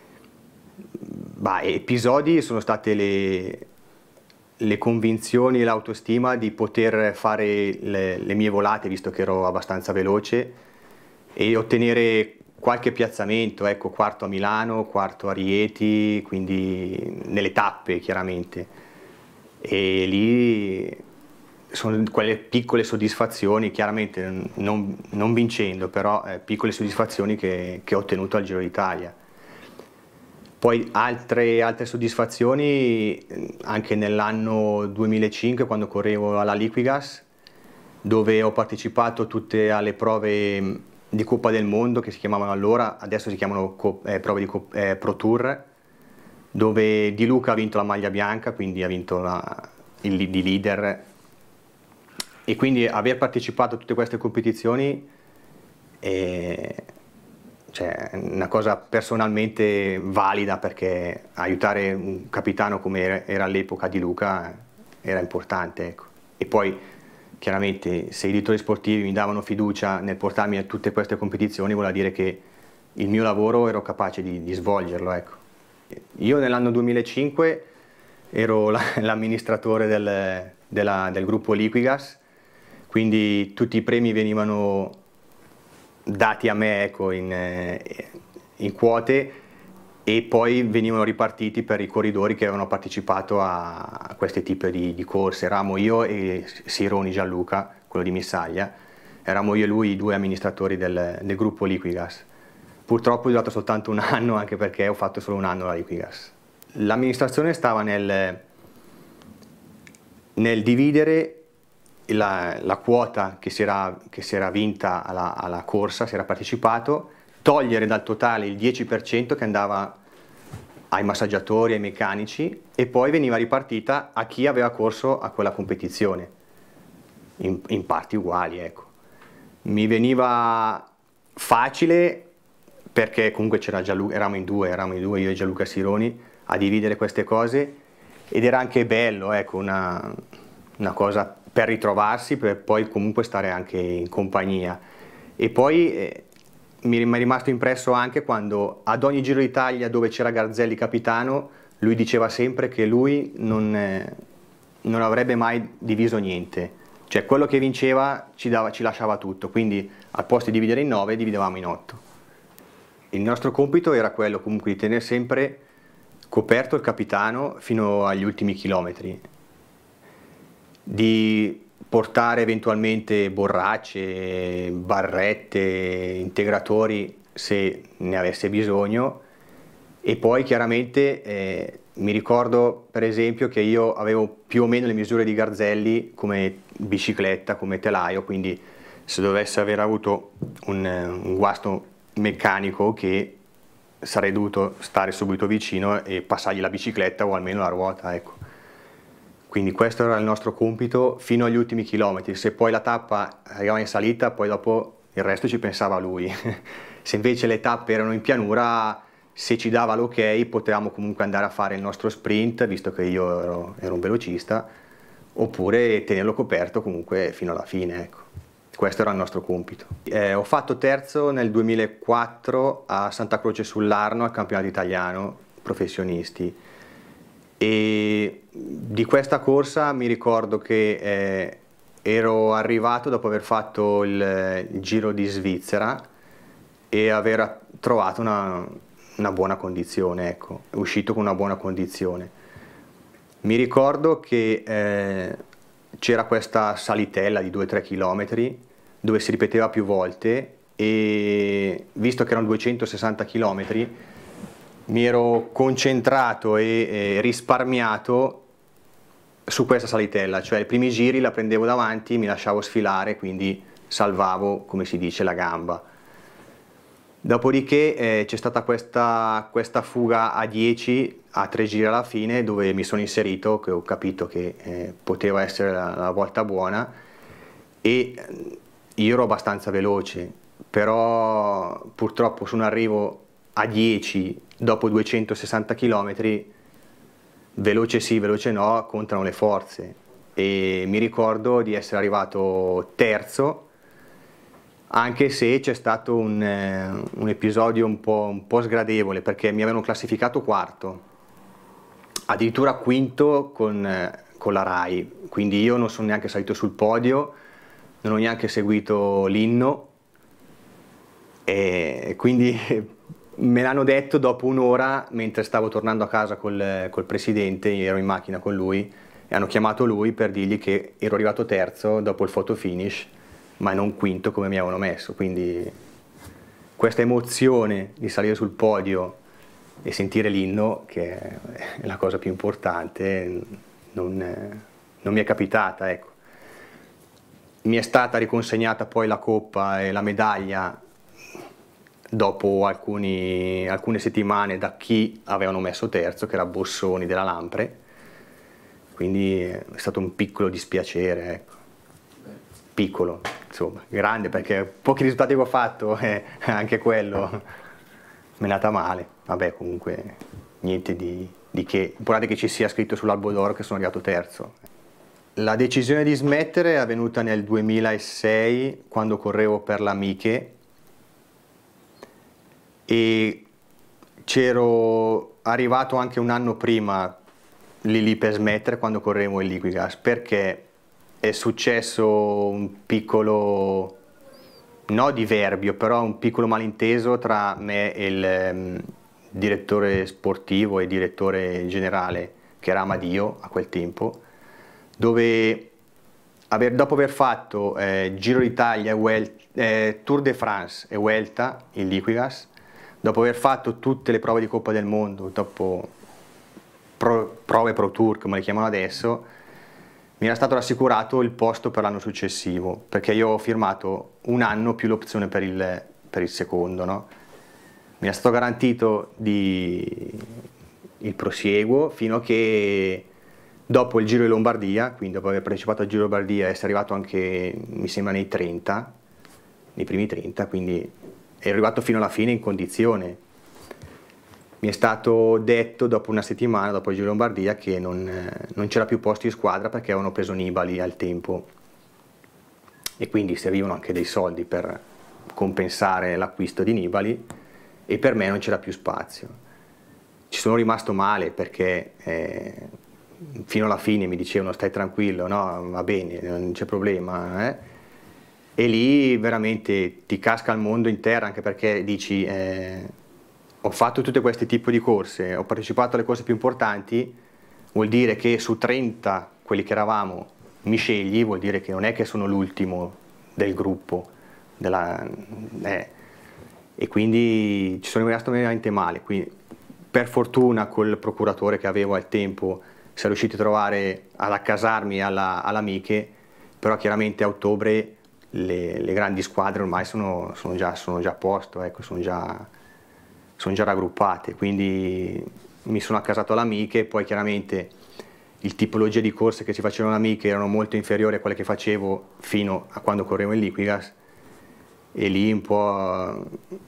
Episodi sono state le convinzioni e l'autostima di poter fare le mie volate, visto che ero abbastanza veloce, e ottenere qualche piazzamento, ecco, quarto a Milano, quarto a Rieti, quindi nelle tappe chiaramente. E lì sono quelle piccole soddisfazioni, chiaramente non vincendo, però piccole soddisfazioni che ho ottenuto al Giro d'Italia. Poi altre soddisfazioni anche nell'anno 2005, quando correvo alla Liquigas, dove ho partecipato tutte alle prove di Coppa del Mondo, che si chiamavano allora, adesso si chiamano prove di Pro Tour, dove Di Luca ha vinto la maglia bianca, quindi ha vinto di leader, e quindi aver partecipato a tutte queste competizioni cioè, una cosa personalmente valida, perché aiutare un capitano come era all'epoca Di Luca era importante, ecco. E poi chiaramente se i direttori sportivi mi davano fiducia nel portarmi a tutte queste competizioni, voleva dire che il mio lavoro ero capace di svolgerlo, ecco. Io nell'anno 2005 ero l'amministratore del gruppo Liquigas, quindi tutti i premi venivano dati a me, ecco, in quote, e poi venivano ripartiti per i corridori che avevano partecipato a questi tipi di corse. Eravamo io e Sironi Gianluca, quello di Missaglia, eravamo io e lui i due amministratori del gruppo Liquigas. Purtroppo è durato soltanto un anno, anche perché ho fatto solo un anno alla Liquigas. L'amministrazione stava nel dividere la quota che si era vinta alla corsa, si era partecipato, togliere dal totale il 10% che andava ai massaggiatori, ai meccanici, e poi veniva ripartita a chi aveva corso a quella competizione, in parti uguali, ecco. Mi veniva facile, perché comunque c'era Gianluca, eravamo in due, io e Gianluca Sironi, a dividere queste cose, ed era anche bello, ecco, una cosa per ritrovarsi, per poi comunque stare anche in compagnia. E poi mi è rimasto impresso anche quando ad ogni Giro d'Italia dove c'era Garzelli capitano, lui diceva sempre che lui non avrebbe mai diviso niente, cioè quello che vinceva ci lasciava tutto, quindi al posto di dividere in 9 dividevamo in 8. Il nostro compito era quello comunque di tenere sempre coperto il capitano fino agli ultimi chilometri, di portare eventualmente borracce, barrette, integratori se ne avesse bisogno, e poi chiaramente mi ricordo per esempio che io avevo più o meno le misure di Garzelli come bicicletta, come telaio, quindi se dovesse aver avuto un guasto meccanico, che sarei dovuto stare subito vicino e passargli la bicicletta o almeno la ruota, ecco. Quindi questo era il nostro compito fino agli ultimi chilometri. Se poi la tappa arrivava in salita, poi dopo il resto ci pensava lui. Se invece le tappe erano in pianura, se ci dava l'ok, potevamo comunque andare a fare il nostro sprint, visto che io ero un velocista, oppure tenerlo coperto comunque fino alla fine, ecco. questo era il nostro compito. Ho fatto terzo nel 2004 a Santa Croce sull'Arno al campionato italiano professionisti, e di questa corsa mi ricordo che ero arrivato dopo aver fatto il Giro di Svizzera e aver trovato una buona condizione, ecco, uscito con una buona condizione. Mi ricordo che c'era questa salitella di 2-3 km dove si ripeteva più volte, e visto che erano 260 km mi ero concentrato e risparmiato su questa salitella, cioè i primi giri la prendevo davanti, mi lasciavo sfilare, quindi salvavo, come si dice, la gamba. Dopodiché c'è stata questa fuga a 10 a 3 giri alla fine, dove mi sono inserito, che ho capito che poteva essere la volta buona, e io ero abbastanza veloce, però purtroppo su un arrivo a 10 dopo 260 km, veloce sì, veloce no, contano le forze, e mi ricordo di essere arrivato terzo, anche se c'è stato un episodio un po' sgradevole, perché mi avevano classificato quarto, addirittura quinto con la Rai, quindi io non sono neanche salito sul podio, non ho neanche seguito l'inno, e quindi me l'hanno detto dopo un'ora, mentre stavo tornando a casa col presidente, ero in macchina con lui, e hanno chiamato lui per dirgli che ero arrivato terzo dopo il photo finish, ma non quinto come mi avevano messo. Quindi questa emozione di salire sul podio e sentire l'inno, che è la cosa più importante, non mi è capitata, ecco. Mi è stata riconsegnata poi la coppa e la medaglia dopo alcune settimane da chi avevano messo terzo, che era Bossoni della Lampre, quindi è stato un piccolo dispiacere, ecco. Piccolo, insomma, grande, perché pochi risultati che ho fatto, anche quello mi è andata male. Vabbè, comunque niente di che, l'importante è che ci sia scritto sull'albo d'oro che sono arrivato terzo. La decisione di smettere è avvenuta nel 2006, quando correvo per l'Amiche, e c'ero arrivato anche un anno prima lì per smettere, quando correvo il Liquigas, perché è successo un piccolo, no diverbio, però un piccolo malinteso tra me e il direttore sportivo e direttore generale, che era Amadio a quel tempo, dove dopo aver fatto Giro d'Italia, Tour de France e Vuelta, il Liquigas, dopo aver fatto tutte le prove di Coppa del Mondo, dopo prove Pro Tour come le chiamano adesso, mi era stato rassicurato il posto per l'anno successivo, perché io ho firmato un anno più l'opzione per il secondo, no? Mi era stato garantito il prosieguo fino a che dopo il Giro di Lombardia, quindi dopo aver partecipato al Giro di Lombardia, essere arrivato anche, mi sembra, nei primi 30, quindi ero arrivato fino alla fine in condizione. Mi è stato detto dopo una settimana, dopo il Giro di Lombardia, che non c'era più posto in squadra perché avevano preso Nibali al tempo, e quindi servivano anche dei soldi per compensare l'acquisto di Nibali, e per me non c'era più spazio. Ci sono rimasto male, perché fino alla fine mi dicevano stai tranquillo, no, va bene, non c'è problema, e lì veramente ti casca il mondo in terra, anche perché dici ho fatto tutti questi tipi di corse, ho partecipato alle corse più importanti, vuol dire che su 30 quelli che eravamo mi scegli, vuol dire che non è che sono l'ultimo del gruppo, e quindi ci sono rimasto veramente male. Quindi, per fortuna col procuratore che avevo al tempo si è riusciti a trovare, ad accasarmi all'Amiche, però chiaramente a ottobre le grandi squadre ormai sono già a posto, ecco, sono già raggruppate, quindi mi sono accasato all'Amiche. Poi chiaramente il tipologia di corse che si facevano all'Amiche erano molto inferiori a quelle che facevo fino a quando correvo in Liquigas, e lì un po'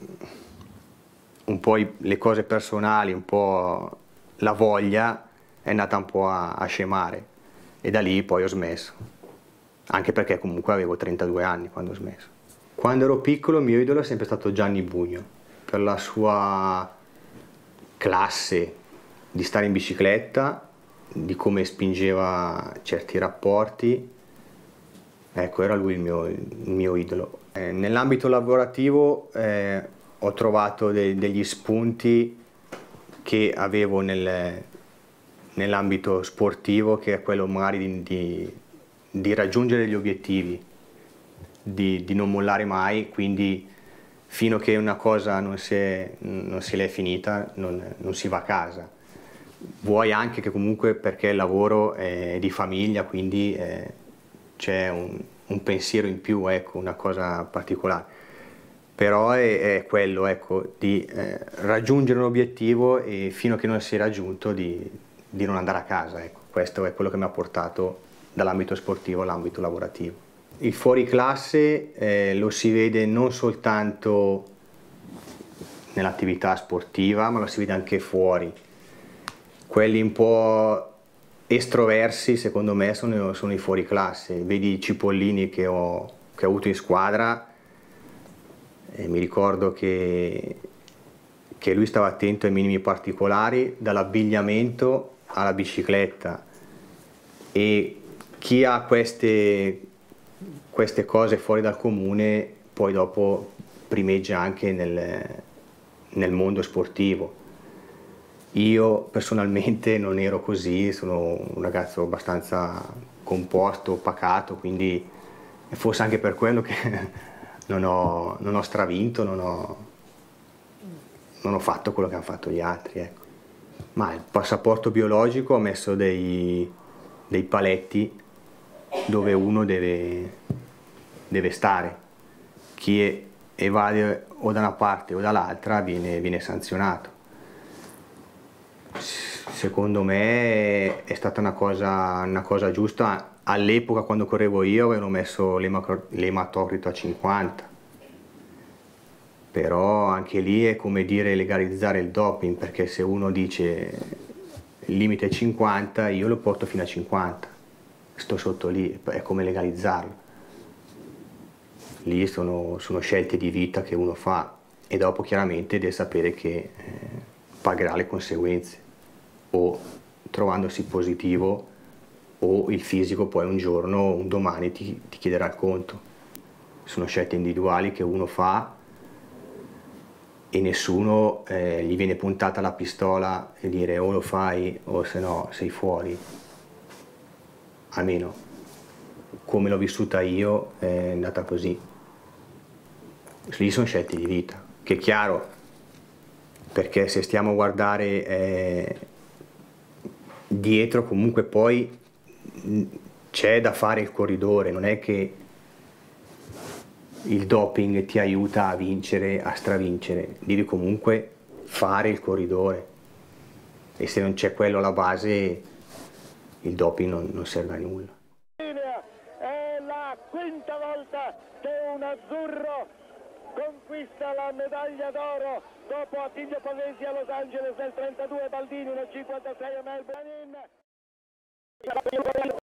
le cose personali, un po' la voglia è andata un po' a scemare, e da lì poi ho smesso. anche perché comunque avevo 32 anni quando ho smesso. Quando ero piccolo il mio idolo è sempre stato Gianni Bugno, per la sua classe di stare in bicicletta, di come spingeva certi rapporti. Ecco, era lui il mio idolo. Nell'ambito lavorativo ho trovato degli spunti che avevo nell'ambito sportivo, che è quello magari di raggiungere gli obiettivi, di non mollare mai, quindi fino a che una cosa non se l'è finita non si va a casa. Vuoi anche che comunque, perché il lavoro è di famiglia, quindi c'è un pensiero in più, ecco, una cosa particolare. Però è quello, ecco, di raggiungere un obiettivo e fino a che non si è raggiunto di non andare a casa, ecco. Questo è quello che mi ha portato dall'ambito sportivo all'ambito lavorativo. Il fuoriclasse lo si vede non soltanto nell'attività sportiva, ma lo si vede anche fuori. Quelli un po' estroversi, secondo me, sono i fuoriclasse. Vedi i Cipollini che ho avuto in squadra, mi ricordo che lui stava attento ai minimi particolari, dall'abbigliamento alla bicicletta, e chi ha queste cose fuori dal comune poi dopo primeggia anche nel mondo sportivo. Io personalmente non ero così, sono un ragazzo abbastanza composto, pacato, quindi forse anche per quello che non ho stravinto, non ho fatto quello che hanno fatto gli altri, ecco. Ma il passaporto biologico ha messo dei paletti dove uno deve stare. Chi evade o da una parte o dall'altra viene sanzionato. Secondo me è stata una cosa giusta. All'epoca, quando correvo io, avevano messo l'ematocrito a 50, però anche lì è come dire legalizzare il doping, perché se uno dice il limite è 50, io lo porto fino a 50, sto sotto lì, è come legalizzarlo. Lì sono scelte di vita che uno fa, e dopo chiaramente deve sapere che pagherà le conseguenze, o trovandosi positivo, o il fisico poi un domani ti chiederà il conto. Sono scelte individuali che uno fa e nessuno gli viene puntata la pistola e dire o lo fai o se no sei fuori. Almeno come l'ho vissuta io è andata così. Lì sono scelte di vita, che è chiaro, perché se stiamo a guardare dietro comunque poi c'è da fare il corridore, non è che il doping ti aiuta a vincere, a stravincere, devi comunque fare il corridore, e se non c'è quello alla base il doping non serve a nulla. È la quinta volta che un azzurro conquista la medaglia d'oro dopo Attilio Pavesi a Los Angeles nel 32, Baldini nel 56 a Melbourne.